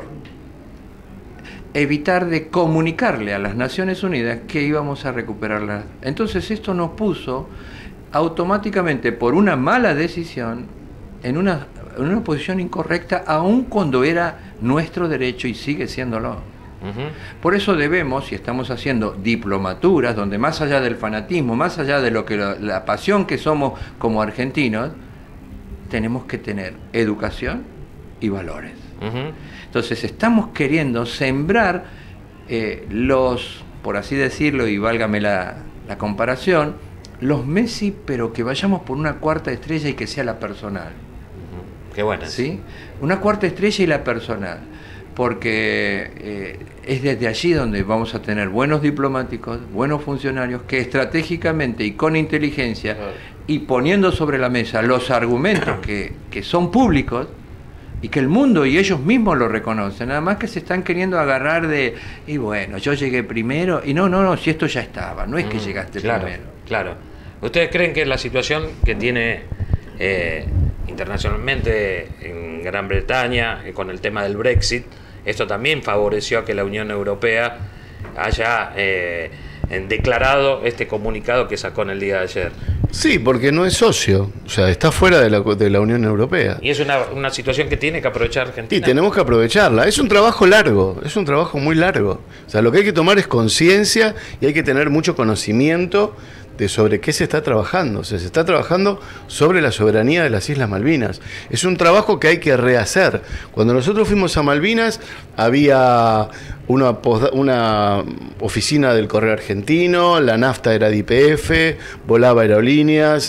Speaker 7: Evitar de comunicarle a las Naciones Unidas que íbamos a recuperarlas. Entonces esto nos puso automáticamente, por una mala decisión, en una, en una posición incorrecta, aun cuando era nuestro derecho y sigue siéndolo. Uh-huh. Por eso debemos, y estamos haciendo diplomaturas, donde más allá del fanatismo, más allá de lo que lo, la pasión que somos como argentinos, tenemos que tener educación y valores. Uh-huh. Entonces estamos queriendo sembrar eh, los, por así decirlo, y válgame la, la comparación, los Messi, pero que vayamos por una cuarta estrella y que sea la personal.
Speaker 1: Qué buena.
Speaker 7: ¿Sí? Una cuarta estrella y la personal. Porque eh, es desde allí donde vamos a tener buenos diplomáticos, buenos funcionarios, que estratégicamente y con inteligencia, y poniendo sobre la mesa los argumentos que, que son públicos, y que el mundo y ellos mismos lo reconocen, nada más que se están queriendo agarrar de, y bueno, yo llegué primero, y no, no, no, si esto ya estaba, no es que mm, llegaste
Speaker 1: claro,
Speaker 7: primero.
Speaker 1: Claro. ¿Ustedes creen que la situación que tiene eh, internacionalmente en Gran Bretaña, eh, con el tema del Brexit, esto también favoreció a que la Unión Europea haya eh, declarado este comunicado que sacó en el día de ayer?
Speaker 6: Sí, porque no es socio, o sea, está fuera de la, de la Unión Europea.
Speaker 1: Y es una, una situación que tiene que aprovechar Argentina.
Speaker 6: Y tenemos que aprovecharla. Es un trabajo largo, es un trabajo muy largo. O sea, lo que hay que tomar es conciencia y hay que tener mucho conocimiento de sobre qué se está trabajando. O sea, se está trabajando sobre la soberanía de las Islas Malvinas. Es un trabajo que hay que rehacer. Cuando nosotros fuimos a Malvinas, había una, una oficina del Correo Argentino, la nafta era de Y P F, volaba aerolíneas,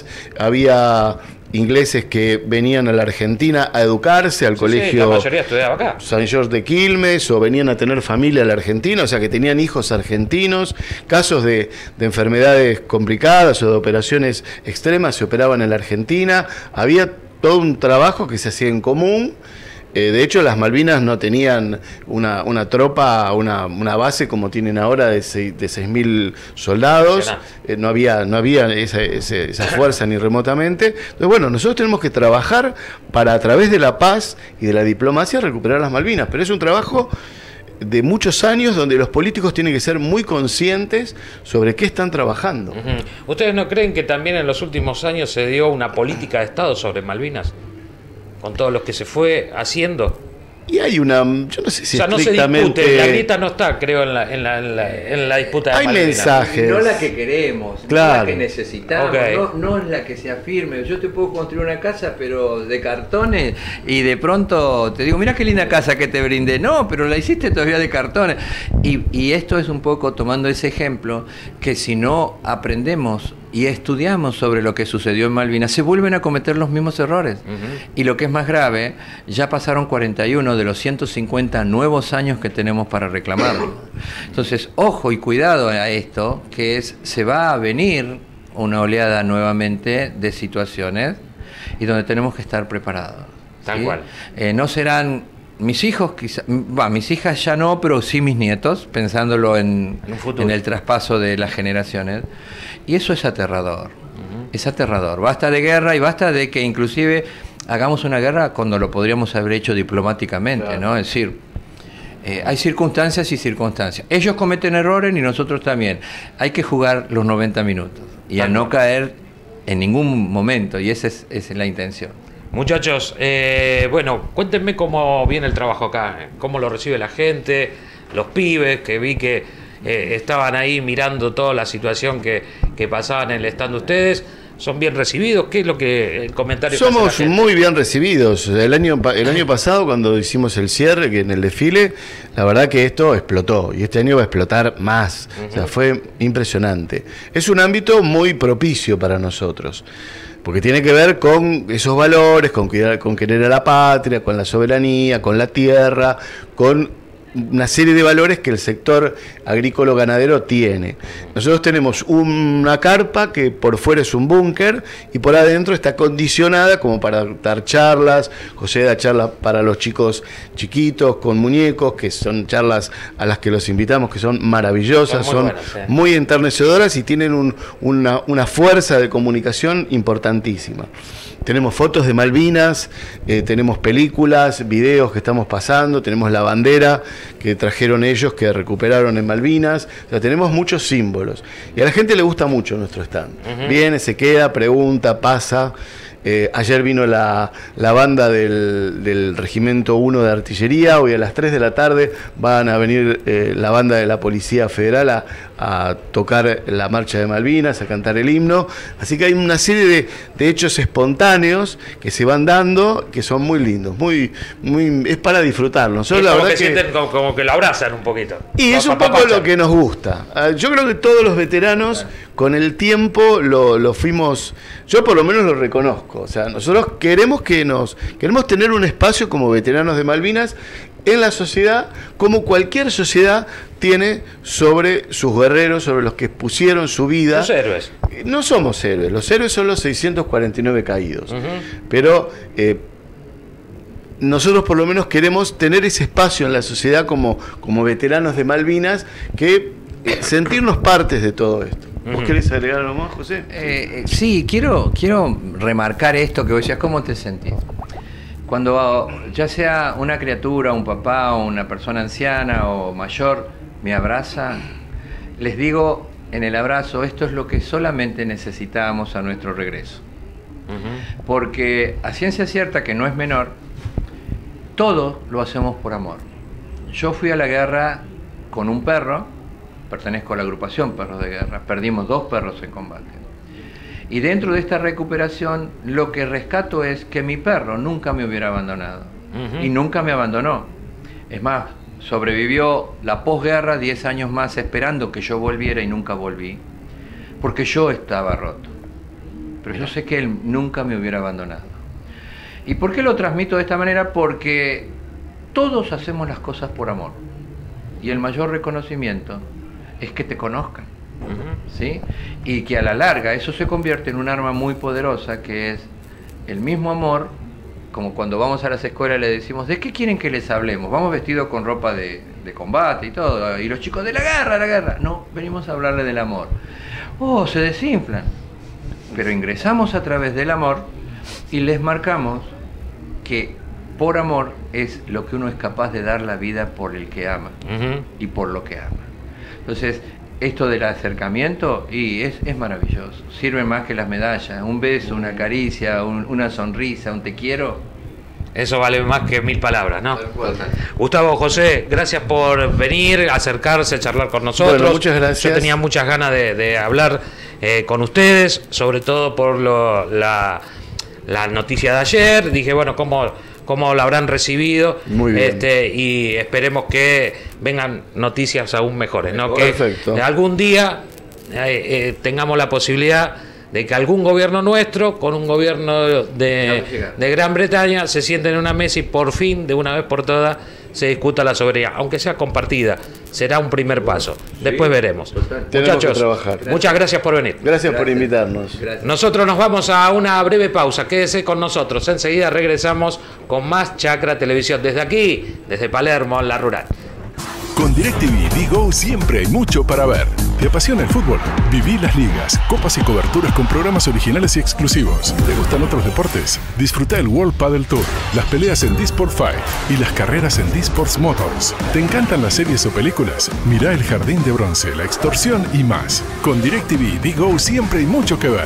Speaker 6: había ingleses que venían a la Argentina a educarse al sí, colegio,
Speaker 1: sí, la mayoría estudiaba acá,
Speaker 6: San George de Quilmes, o venían a tener familia en la Argentina, o sea que tenían hijos argentinos. Casos de, de enfermedades complicadas o de operaciones extremas se operaban en la Argentina. Había todo un trabajo que se hacía en común. Eh, de hecho, las Malvinas no tenían una, una tropa, una, una base como tienen ahora de seis mil soldados. Eh, no había, no había esa, esa, esa fuerza ni remotamente. Entonces, bueno, nosotros tenemos que trabajar para, a través de la paz y de la diplomacia, recuperar las Malvinas. Pero es un trabajo de muchos años donde los políticos tienen que ser muy conscientes sobre qué están trabajando.
Speaker 1: Uh-huh. ¿Ustedes no creen que también en los últimos años se dio una política de Estado sobre Malvinas? Con todo lo que se fue haciendo.
Speaker 6: Y hay una, yo no sé si
Speaker 1: o sea,
Speaker 6: estrictamente...
Speaker 1: no se discute, la grieta no está, creo, en la, en la, en la, en la disputa de
Speaker 6: hay
Speaker 1: Malvinas.
Speaker 6: Mensajes.
Speaker 7: No la que queremos,
Speaker 6: claro,
Speaker 7: no la que necesitamos,
Speaker 1: okay,
Speaker 7: no, no es la que se afirme. Yo te puedo construir una casa, pero de cartones, y de pronto te digo, mira qué linda casa que te brindé. No, pero la hiciste todavía de cartones. Y, y esto es un poco tomando ese ejemplo, que si no aprendemos y estudiamos sobre lo que sucedió en Malvinas, se vuelven a cometer los mismos errores. Uh-huh. Y lo que es más grave, ya pasaron cuarenta y uno de los ciento cincuenta nuevos años que tenemos para reclamarlo. Entonces, ojo y cuidado a esto, que es, se va a venir una oleada nuevamente de situaciones y donde tenemos que estar preparados.
Speaker 1: Tal
Speaker 7: ¿sí?
Speaker 1: cual.
Speaker 7: Eh, no serán... Mis hijos, quizá, bah, mis hijas ya no, pero sí mis nietos, pensándolo en, en, en el traspaso de las generaciones. Y eso es aterrador, uh-huh, es aterrador. Basta de guerra y basta de que inclusive hagamos una guerra cuando lo podríamos haber hecho diplomáticamente, claro, ¿no? Es decir, eh, hay circunstancias y circunstancias. Ellos cometen errores y nosotros también. Hay que jugar los noventa minutos y a no caer en ningún momento, y esa es, esa es la intención.
Speaker 1: Muchachos, eh, bueno, cuéntenme cómo viene el trabajo acá, cómo lo recibe la gente, los pibes, que vi que eh, estaban ahí mirando toda la situación que, que pasaba en el stand de ustedes, son bien recibidos. ¿Qué es lo que el comentario?
Speaker 6: Somos
Speaker 1: que hace la
Speaker 6: muy bien recibidos. El año, el año pasado, cuando hicimos el cierre, que en el desfile, la verdad que esto explotó. Y este año va a explotar más. Uh-huh. O sea, fue impresionante. Es un ámbito muy propicio para nosotros. Porque tiene que ver con esos valores, con, cuidar, con querer a la patria, con la soberanía, con la tierra, con una serie de valores que el sector agrícola ganadero tiene. Nosotros tenemos una carpa que por fuera es un búnker y por adentro está condicionada como para dar charlas. José da charlas para los chicos chiquitos con muñecos, que son charlas a las que los invitamos, que son maravillosas, son muy, son buenas, ¿eh? muy enternecedoras y tienen un, una, una fuerza de comunicación importantísima. Tenemos fotos de Malvinas, eh, tenemos películas, videos que estamos pasando, tenemos la bandera que trajeron ellos, que recuperaron en Malvinas. O sea, tenemos muchos símbolos. Y a la gente le gusta mucho nuestro stand. Uh-huh. Viene, se queda, pregunta, pasa. Eh, ayer vino la, la banda del, del Regimiento uno de Artillería. Hoy a las tres de la tarde van a venir eh, la banda de la Policía Federal a, a tocar la Marcha de Malvinas, a cantar el himno. Así que hay una serie de, de hechos espontáneos que se van dando, que son muy lindos, muy, muy es para disfrutarlo. Nosotros,
Speaker 1: la
Speaker 6: verdad
Speaker 1: que,
Speaker 6: que
Speaker 1: sienten como, como que lo abrazan un poquito.
Speaker 6: Y es un poco lo que nos gusta. Yo creo que todos los veteranos, con el tiempo, lo, lo fuimos... Yo por lo menos lo reconozco. O sea, nosotros queremos que nos queremos tener un espacio como veteranos de Malvinas en la sociedad, como cualquier sociedad tiene sobre sus guerreros, sobre los que pusieron su vida.
Speaker 1: Los héroes.
Speaker 6: No somos héroes, los héroes son los seiscientos cuarenta y nueve caídos. Uh-huh. Pero eh, nosotros por lo menos queremos tener ese espacio en la sociedad como, como veteranos de Malvinas, que eh, sentirnos partes de todo esto. ¿Vos querés agregar algo más, José?
Speaker 7: Eh, sí, quiero, quiero remarcar esto que vos decías, ¿cómo te sentís? Cuando ya sea una criatura, un papá o una persona anciana o mayor me abraza, les digo en el abrazo, esto es lo que solamente necesitábamos a nuestro regreso. Uh-huh. Porque a ciencia cierta, que no es menor, todo lo hacemos por amor. Yo fui a la guerra con un perro, pertenezco a la agrupación Perros de Guerra, perdimos dos perros en combate. Y dentro de esta recuperación, lo que rescato es que mi perro nunca me hubiera abandonado. Uh-huh. Y nunca me abandonó. Es más, sobrevivió la posguerra diez años más esperando que yo volviera y nunca volví, porque yo estaba roto. Pero yo sé que él nunca me hubiera abandonado. ¿Y por qué lo transmito de esta manera? Porque todos hacemos las cosas por amor. Y el mayor reconocimiento es que te conozcan, uh-huh. ¿sí? Y que a la larga eso se convierte en un arma muy poderosa, que es el mismo amor, como cuando vamos a las escuelas le decimos, ¿de qué quieren que les hablemos? Vamos vestidos con ropa de, de combate y todo, y los chicos, de la guerra, la guerra. No, venimos a hablarle del amor. Oh, se desinflan. Pero ingresamos a través del amor y les marcamos que por amor es lo que uno es capaz de dar la vida por el que ama, uh-huh. y por lo que ama. Entonces, esto del acercamiento y es, es maravilloso. Sirve más que las medallas. Un beso, una caricia, un, una sonrisa, un te quiero.
Speaker 1: Eso vale más que mil palabras, ¿no? Gustavo, José, gracias por venir, acercarse, charlar con nosotros.
Speaker 6: Bueno, muchas gracias.
Speaker 1: Yo tenía muchas ganas de, de hablar eh, con ustedes, sobre todo por lo, la, la noticia de ayer. Dije, bueno, ¿cómo... cómo lo habrán recibido?
Speaker 6: Muy bien.
Speaker 1: Este, y esperemos que vengan noticias aún mejores, ¿no?
Speaker 6: Perfecto.
Speaker 1: Que algún día eh, eh, tengamos la posibilidad de que algún gobierno nuestro con un gobierno de, de Gran Bretaña se sienten en una mesa y por fin, de una vez por todas, se discuta la soberanía, aunque sea compartida. Será un primer paso. Después sí, veremos. Muchachos, muchas gracias por venir.
Speaker 6: Gracias, gracias por invitarnos.
Speaker 1: Gracias. Nosotros nos vamos a una breve pausa. Quédese con nosotros. Enseguida regresamos con más Chacra Televisión. Desde aquí, desde Palermo, La Rural.
Speaker 8: Con DirecTV Digo siempre hay mucho para ver. ¿Te apasiona el fútbol? Viví las ligas, copas y coberturas con programas originales y exclusivos. ¿Te gustan otros deportes? Disfruta el World Padel Tour, las peleas en D-Sport cinco y las carreras en D-Sports Motors. ¿Te encantan las series o películas? Mirá El Jardín de Bronce, La Extorsión y más. Con DirecTV Digo siempre hay mucho que ver.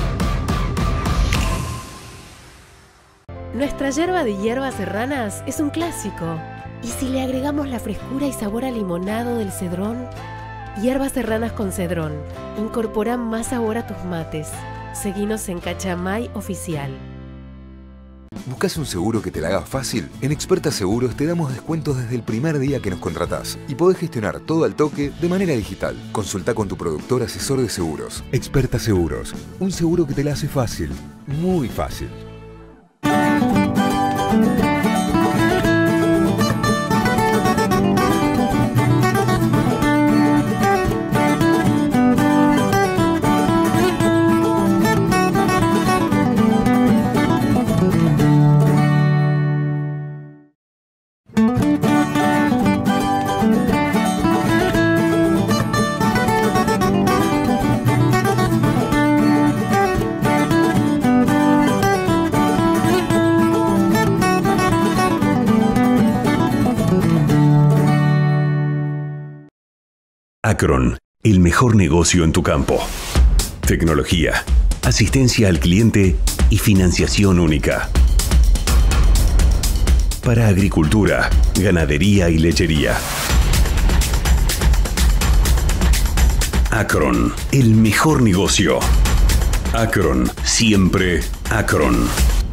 Speaker 9: Nuestra yerba de hierbas serranas es un clásico. ¿Y si le agregamos la frescura y sabor a limonado del cedrón? Hierbas serranas con cedrón incorporan más sabor a tus mates. Seguinos en Cachamay Oficial.
Speaker 10: ¿Buscas un seguro que te la haga fácil? En Experta Seguros te damos descuentos desde el primer día que nos contratás y podés gestionar todo al toque de manera digital. Consulta con tu productor asesor de seguros. Experta Seguros, un seguro que te la hace fácil, muy fácil.
Speaker 11: Acron, el mejor negocio en tu campo. Tecnología, asistencia al cliente y financiación única. Para agricultura, ganadería y lechería. Acron, el mejor negocio. Acron, siempre Acron.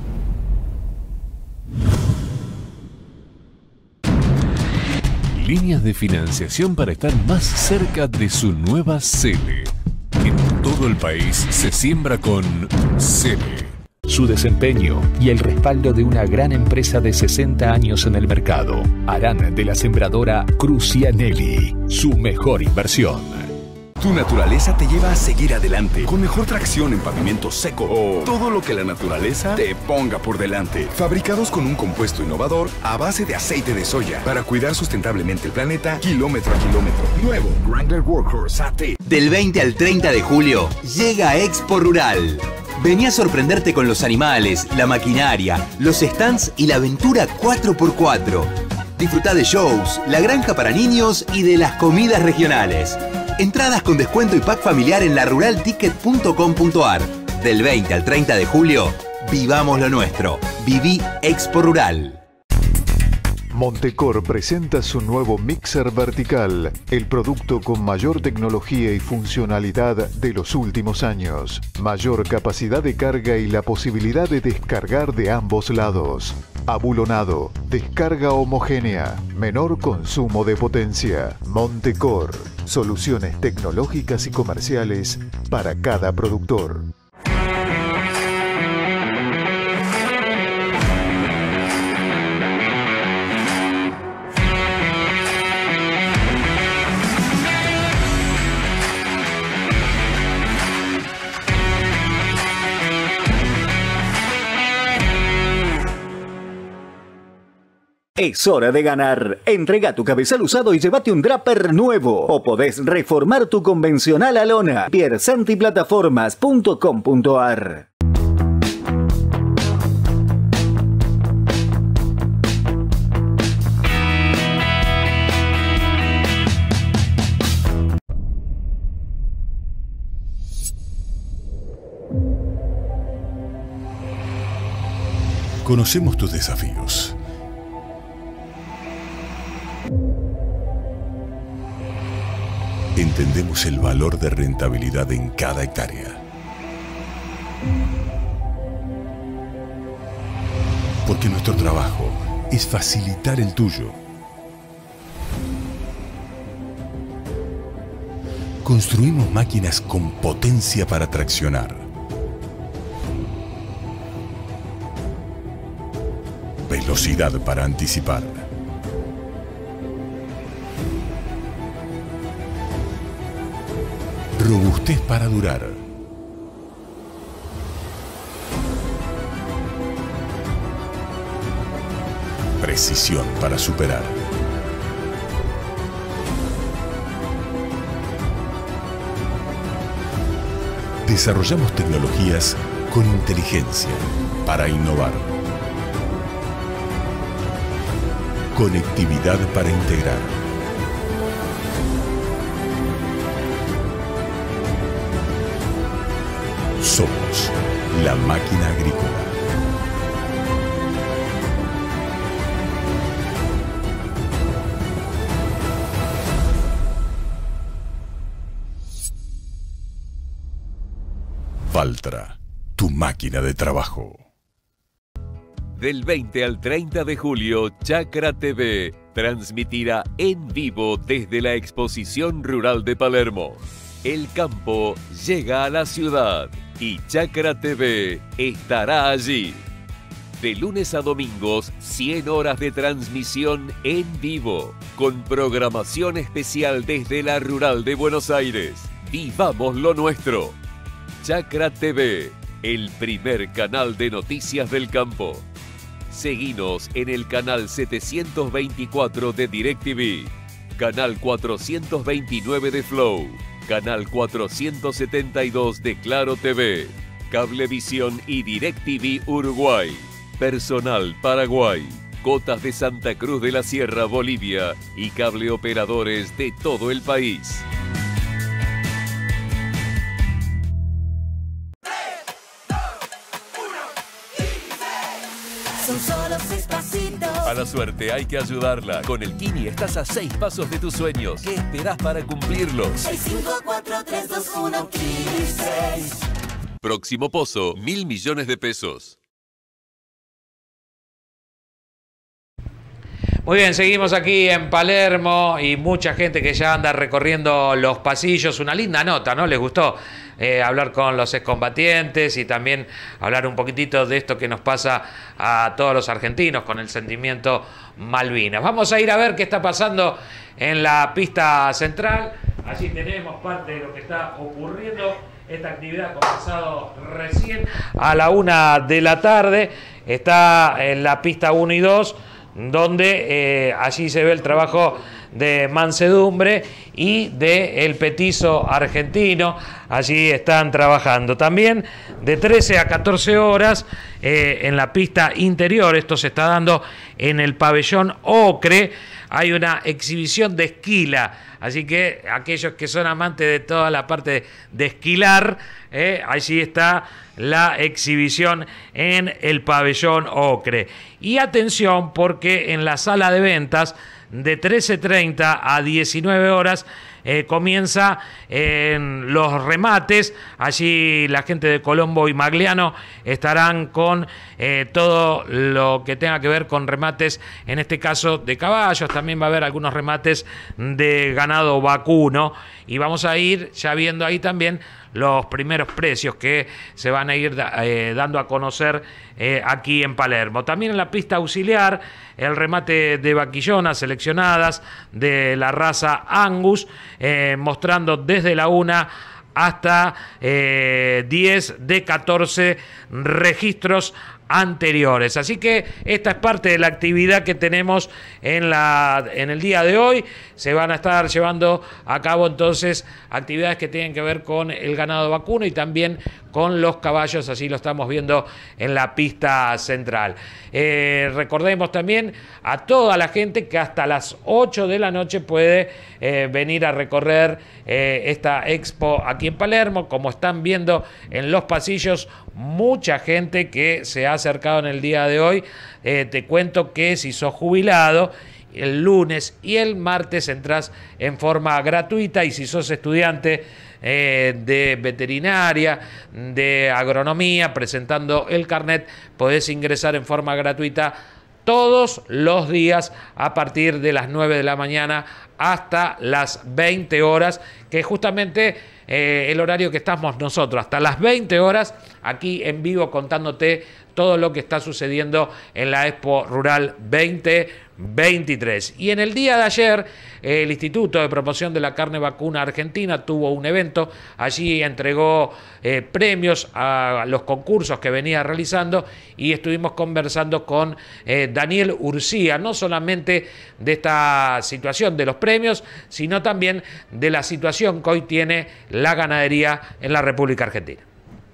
Speaker 12: Líneas de financiación para estar más cerca de su nueva Cele. En todo el país se siembra con Cele.
Speaker 13: Su desempeño y el respaldo de una gran empresa de sesenta años en el mercado harán de la sembradora Crucianelli su mejor inversión.
Speaker 14: Tu naturaleza te lleva a seguir adelante, con mejor tracción en pavimento seco o todo lo que la naturaleza te ponga por delante. Fabricados con un compuesto innovador a base de aceite de soya para cuidar sustentablemente el planeta kilómetro a kilómetro. Nuevo Wrangler Workhorse A T.
Speaker 15: Del veinte al treinta de julio llega Expo Rural. Vení a sorprenderte con los animales, la maquinaria, los stands y la aventura cuatro por cuatro. Disfrutá de shows, la granja para niños y de las comidas regionales. Entradas con descuento y pack familiar en la rural ticket punto com punto ar. Del veinte al treinta de julio, vivamos lo nuestro. Viví Expo Rural.
Speaker 16: Montecor presenta su nuevo mixer vertical, el producto con mayor tecnología y funcionalidad de los últimos años. Mayor capacidad de carga y la posibilidad de descargar de ambos lados. Abulonado, descarga homogénea, menor consumo de potencia. Montecor, soluciones tecnológicas y comerciales para cada productor.
Speaker 17: Es hora de ganar. Entrega tu cabezal usado y llévate un Draper nuevo. O podés reformar tu convencional a lona. piersanti plataformas punto com punto ar.
Speaker 8: Conocemos tus desafíos. Entendemos el valor de rentabilidad en cada hectárea. Porque nuestro trabajo es facilitar el tuyo. Construimos máquinas con potencia para traccionar. Velocidad para anticipar. Robustez para durar. Precisión para superar. Desarrollamos tecnologías con inteligencia para innovar. Conectividad para integrar. Somos la máquina agrícola. Valtra, tu máquina de trabajo.
Speaker 12: Del veinte al treinta de julio, Chacra T V transmitirá en vivo desde la Exposición Rural de Palermo. El campo llega a la ciudad y Chacra T V estará allí. De lunes a domingos, cien horas de transmisión en vivo, con programación especial desde la Rural de Buenos Aires. Vivamos lo nuestro. Chacra T V, el primer canal de noticias del campo. Seguinos en el canal setecientos veinticuatro de DirecTV, canal cuatrocientos veintinueve de Flow, canal cuatrocientos setenta y dos de Claro T V, Cablevisión y DirecTV Uruguay, Personal Paraguay, Cotas de Santa Cruz de la Sierra Bolivia y cable operadores de todo el país.
Speaker 18: Son solo seis pasitos.
Speaker 12: A la suerte hay que ayudarla. Con el Kini estás a seis pasos de tus sueños. ¿Qué esperás para cumplirlos?
Speaker 18: seis cinco cuatro tres dos uno Kini seis.
Speaker 12: Próximo pozo, mil millones de pesos.
Speaker 1: Muy bien, seguimos aquí en Palermo y mucha gente que ya anda recorriendo los pasillos. Una linda nota, ¿no? ¿Les gustó? Eh, hablar con los excombatientes y también hablar un poquitito de esto que nos pasa a todos los argentinos con el sentimiento Malvinas. Vamos a ir a ver qué está pasando en la pista central. Allí tenemos parte de lo que está ocurriendo. Esta actividad ha comenzado recién a la una de la tarde. Está en la pista uno y dos, donde eh, allí se ve el trabajo de mansedumbre y de el petizo argentino. Allí están trabajando también de trece a catorce horas eh, en la pista interior. Esto se está dando en el pabellón Ocre. Hay una exhibición de esquila, así que aquellos que son amantes de toda la parte de esquilar, eh, allí está la exhibición en el pabellón Ocre. Y atención, porque en la sala de ventas de trece treinta a diecinueve horas eh, comienza en los remates. Allí la gente de Colombo y Magliano estarán con eh, todo lo que tenga que ver con remates, en este caso de caballos. También va a haber algunos remates de ganado vacuno y vamos a ir ya viendo ahí también los primeros precios que se van a ir eh, dando a conocer eh, aquí en Palermo. También en la pista auxiliar, el remate de vaquillonas seleccionadas de la raza Angus, eh, mostrando desde la una hasta eh, diez de catorce registros anteriores. Así que esta es parte de la actividad que tenemos en, la, en el día de hoy. Se van a estar llevando a cabo entonces actividades que tienen que ver con el ganado vacuno y también con los caballos. Así lo estamos viendo en la pista central. Eh, recordemos también a toda la gente que hasta las ocho de la noche puede eh, venir a recorrer eh, esta expo aquí en Palermo. Como están viendo en los pasillos, mucha gente que se ha acercado en el día de hoy. Eh, te cuento que si sos jubilado, el lunes y el martes entras en forma gratuita, y si sos estudiante eh, de veterinaria, de agronomía, presentando el carnet, podés ingresar en forma gratuita todos los días a partir de las nueve de la mañana hasta las veinte horas, que es justamente eh, el horario que estamos nosotros, hasta las veinte horas, aquí en vivo contándote todo lo que está sucediendo en la Expo Rural veinte veintitrés. Y en el día de ayer, el Instituto de Promoción de la Carne Vacuna Argentina tuvo un evento. Allí entregó eh, premios a los concursos que venía realizando y estuvimos conversando con eh, Daniel Urcía, no solamente de esta situación de los premios, sino también de la situación que hoy tiene la ganadería en la República Argentina.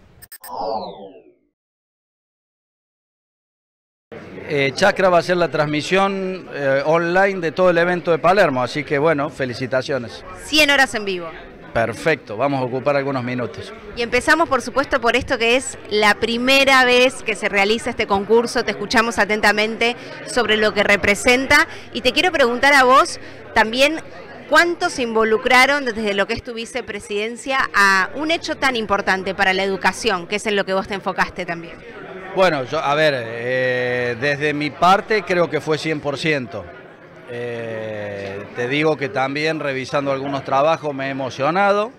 Speaker 19: Eh, Chacra va a hacer la transmisión eh, online de todo el evento de Palermo, así que bueno, felicitaciones.
Speaker 20: cien horas en vivo.
Speaker 19: Perfecto, vamos a ocupar algunos minutos.
Speaker 20: Y empezamos por supuesto por esto que es la primera vez que se realiza este concurso. Te escuchamos atentamente sobre lo que representa y te quiero preguntar a vos también ¿Cuántos se involucraron desde lo que es tu vicepresidencia a un hecho tan importante para la educación, que es en lo que vos te enfocaste también?
Speaker 19: Bueno, yo, a ver, eh, desde mi parte creo que fue cien por ciento. Eh, te digo que también revisando algunos trabajos me he emocionado.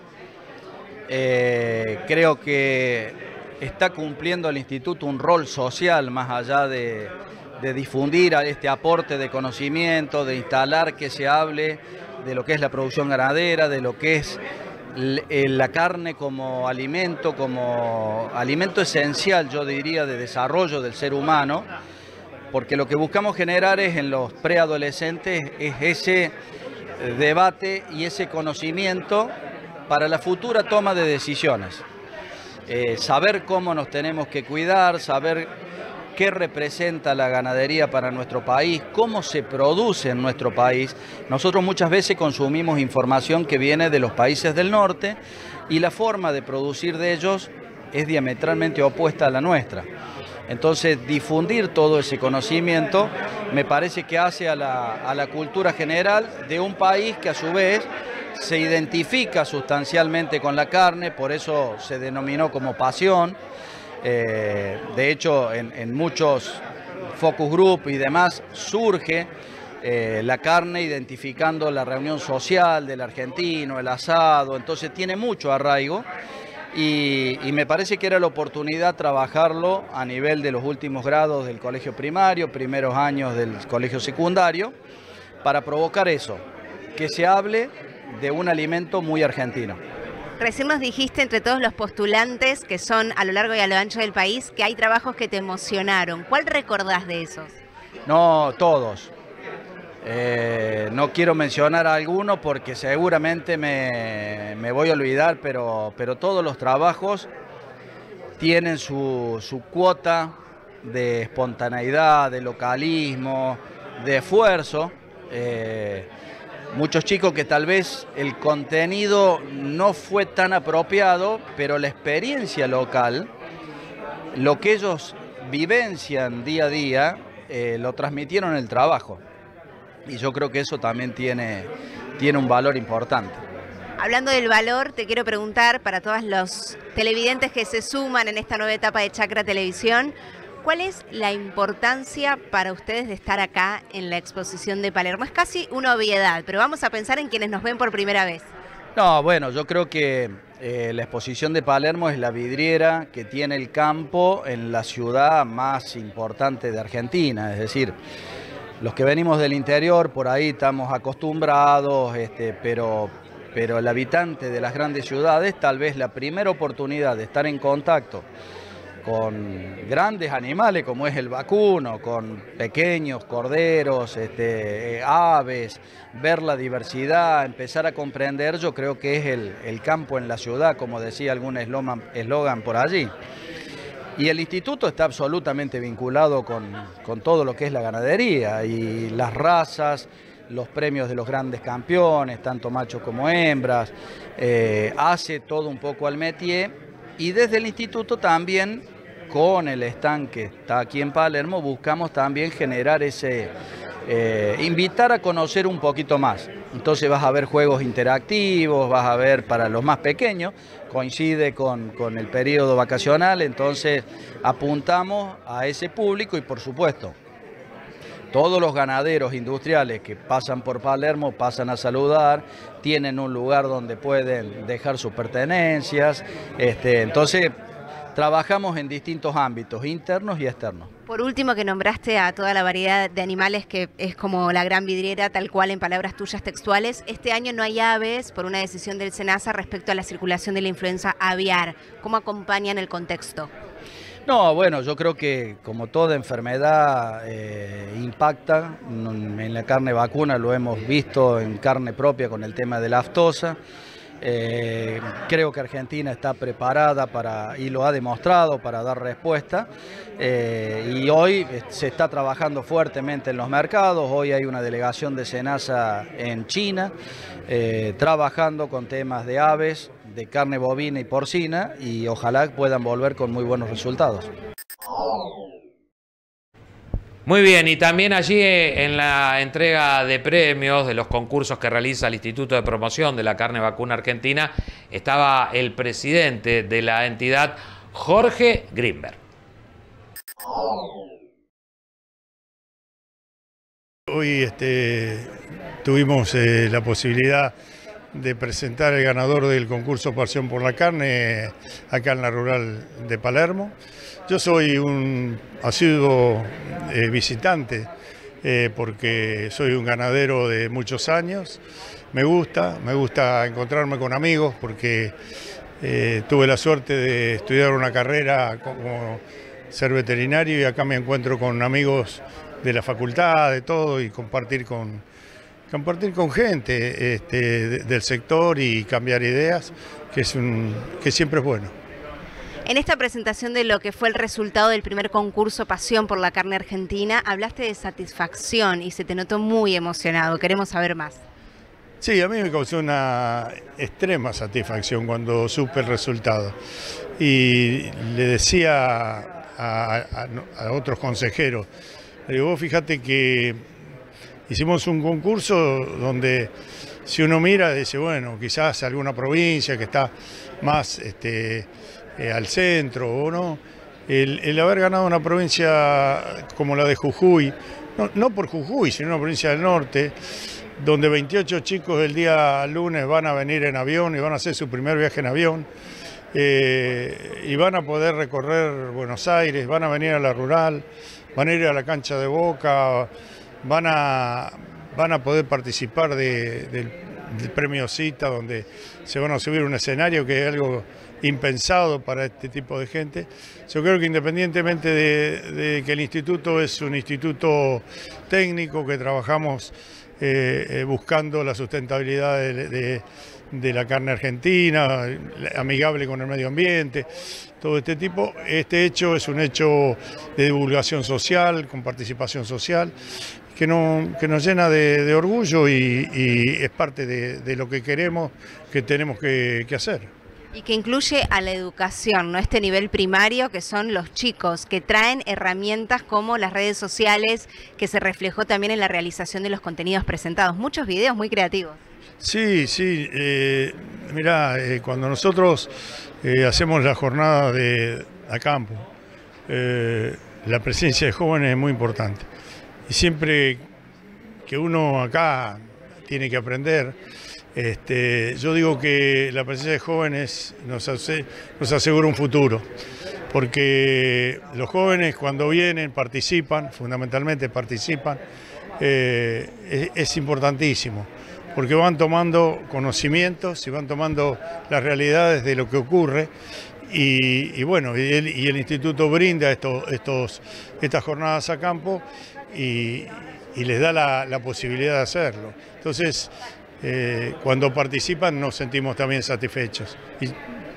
Speaker 19: Eh, creo que está cumpliendo el instituto un rol social más allá de, de difundir este aporte de conocimiento, de instalar que se hable de lo que es la producción ganadera, de lo que es la carne como alimento, como alimento esencial, yo diría, de desarrollo del ser humano, porque lo que buscamos generar es en los preadolescentes es ese debate y ese conocimiento para la futura toma de decisiones. Eh, saber cómo nos tenemos que cuidar, saber qué representa la ganadería para nuestro país, cómo se produce en nuestro país. Nosotros muchas veces consumimos información que viene de los países del norte y la forma de producir de ellos es diametralmente opuesta a la nuestra. Entonces, difundir todo ese conocimiento me parece que hace a la, a la cultura general de un país que a su vez se identifica sustancialmente con la carne, por eso se denominó como pasión. Eh, de hecho, en, en muchos focus group y demás surge eh, la carne identificando la reunión social del argentino, el asado, entonces tiene mucho arraigo. Y, y me parece que era la oportunidad trabajarlo a nivel de los últimos grados del colegio primario, primeros años del colegio secundario, para provocar eso, que se hable de un alimento muy argentino.
Speaker 20: Recién nos dijiste, entre todos los postulantes que son a lo largo y a lo ancho del país, que hay trabajos que te emocionaron. ¿Cuál recordás de esos?
Speaker 19: No, todos. Eh, no quiero mencionar a alguno porque seguramente me, me voy a olvidar, pero, pero todos los trabajos tienen su, su cuota de espontaneidad, de localismo, de esfuerzo. Eh, muchos chicos que tal vez el contenido no fue tan apropiado, pero la experiencia local, lo que ellos vivencian día a día, eh, lo transmitieron en el trabajo. Y yo creo que eso también tiene, tiene un valor importante.
Speaker 20: Hablando del valor, te quiero preguntar para todos los televidentes que se suman en esta nueva etapa de Chacra Televisión, ¿cuál es la importancia para ustedes de estar acá en la exposición de Palermo? Es casi una obviedad, pero vamos a pensar en quienes nos ven por primera vez.
Speaker 19: No, bueno, yo creo que eh, la exposición de Palermo es la vidriera que tiene el campo en la ciudad más importante de Argentina, es decir, los que venimos del interior, por ahí estamos acostumbrados, este, pero, pero el habitante de las grandes ciudades, tal vez la primera oportunidad de estar en contacto con grandes animales como es el vacuno, con pequeños corderos, este, aves, ver la diversidad, empezar a comprender, yo creo que es el, el campo en la ciudad, como decía algún eslogan por allí. Y el instituto está absolutamente vinculado con, con todo lo que es la ganadería y las razas, los premios de los grandes campeones, tanto machos como hembras, eh, hace todo un poco al métier y desde el instituto también, con el stand que está aquí en Palermo, buscamos también generar ese, eh, invitar a conocer un poquito más. Entonces vas a ver juegos interactivos, vas a ver para los más pequeños, coincide con, con el periodo vacacional, entonces apuntamos a ese público y por supuesto, todos los ganaderos industriales que pasan por Palermo pasan a saludar, tienen un lugar donde pueden dejar sus pertenencias, este, entonces trabajamos en distintos ámbitos, internos y externos.
Speaker 20: Por último, que nombraste a toda la variedad de animales que es como la gran vidriera, tal cual en palabras tuyas textuales, este año no hay aves por una decisión del SENASA respecto a la circulación de la influenza aviar. ¿Cómo acompañan el contexto?
Speaker 19: No, bueno, yo creo que como toda enfermedad eh, impacta, en la carne vacuna lo hemos visto en carne propia con el tema de la aftosa. Eh, creo que Argentina está preparada para, y lo ha demostrado, para dar respuesta eh, y hoy se está trabajando fuertemente en los mercados. Hoy hay una delegación de SENASA en China eh, trabajando con temas de aves, de carne bovina y porcina y ojalá puedan volver con muy buenos resultados.
Speaker 1: Muy bien, y también allí en la entrega de premios de los concursos que realiza el Instituto de Promoción de la Carne Vacuna Argentina estaba el presidente de la entidad, Jorge Grimberg.
Speaker 21: Hoy este, tuvimos eh, la posibilidad de presentar el ganador del concurso Pasión por la Carne acá en la rural de Palermo. Yo soy un asiduo eh, visitante eh, porque soy un ganadero de muchos años. Me gusta, me gusta encontrarme con amigos porque eh, tuve la suerte de estudiar una carrera como ser veterinario y acá me encuentro con amigos de la facultad, de todo, y compartir con, compartir con gente este, de, del sector y cambiar ideas, que, es un, que siempre es bueno.
Speaker 20: En esta presentación de lo que fue el resultado del primer concurso Pasión por la Carne Argentina, hablaste de satisfacción y se te notó muy emocionado. Queremos saber más.
Speaker 21: Sí, a mí me causó una extrema satisfacción cuando supe el resultado. Y le decía a, a, a otros consejeros, le digo, vos fíjate que hicimos un concurso donde si uno mira, dice, bueno, quizás alguna provincia que está más este, eh, al centro o no, el, el haber ganado una provincia como la de Jujuy, no, no por Jujuy, sino una provincia del norte, donde veintiocho chicos el día lunes van a venir en avión y van a hacer su primer viaje en avión, eh, y van a poder recorrer Buenos Aires, van a venir a la rural, van a ir a la cancha de Boca, van a, van a poder participar de, de, del premio Cita, donde se van a subir a un escenario que es algo impensado para este tipo de gente. Yo creo que independientemente de, de que el instituto es un instituto técnico, que trabajamos eh, eh, buscando la sustentabilidad de, de, de la carne argentina, amigable con el medio ambiente, todo este tipo, este hecho es un hecho de divulgación social, con participación social, que, no, que nos llena de, de orgullo y, y es parte de, de lo que queremos, que tenemos que, que hacer.
Speaker 20: Y que incluye a la educación, ¿no? Este nivel primario que son los chicos, que traen herramientas como las redes sociales, que se reflejó también en la realización de los contenidos presentados. Muchos videos muy creativos.
Speaker 21: Sí, sí. Eh, mirá, eh, cuando nosotros eh, hacemos la jornada de a campo, eh, la presencia de jóvenes es muy importante. Y siempre que uno acá tiene que aprender, este, yo digo que la presencia de jóvenes nos, hace, nos asegura un futuro. Porque los jóvenes cuando vienen participan, fundamentalmente participan, eh, es, es importantísimo. Porque van tomando conocimientos y van tomando las realidades de lo que ocurre y, y bueno, y el, y el instituto brinda estos, estos, estas jornadas a campo y, y les da la, la posibilidad de hacerlo. Entonces, eh, cuando participan nos sentimos también satisfechos. Y,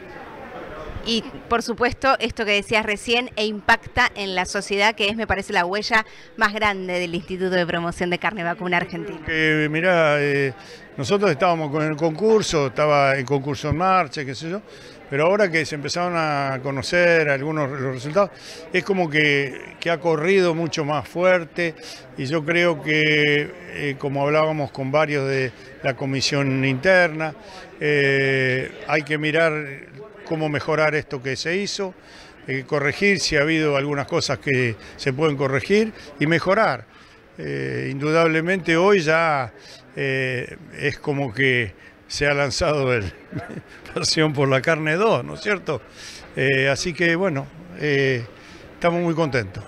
Speaker 20: Y por supuesto, esto que decías recién, e impacta en la sociedad, que es, me parece, la huella más grande del Instituto de Promoción de Carne Vacuna Argentina.
Speaker 21: Que, mirá, eh, nosotros estábamos con el concurso, estaba el concurso en marcha, qué sé yo, pero ahora que se empezaron a conocer algunos los resultados, es como que, que ha corrido mucho más fuerte y yo creo que, eh, como hablábamos con varios de la comisión interna, eh, hay que mirar cómo mejorar esto que se hizo, eh, corregir si ha habido algunas cosas que se pueden corregir y mejorar. Eh, indudablemente hoy ya eh, es como que se ha lanzado el Pasión por la Carne dos, ¿no es cierto? Eh, así que bueno, eh, estamos muy contentos.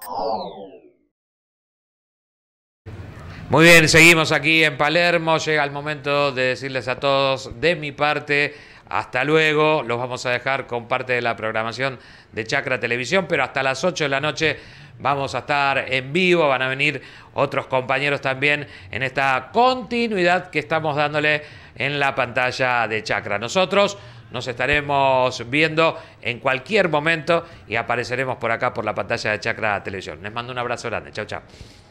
Speaker 1: Muy bien, seguimos aquí en Palermo, llega el momento de decirles a todos de mi parte, hasta luego, los vamos a dejar con parte de la programación de Chacra Televisión, pero hasta las ocho de la noche vamos a estar en vivo, van a venir otros compañeros también en esta continuidad que estamos dándole en la pantalla de Chacra. Nosotros nos estaremos viendo en cualquier momento y apareceremos por acá por la pantalla de Chacra Televisión. Les mando un abrazo grande, chau chau.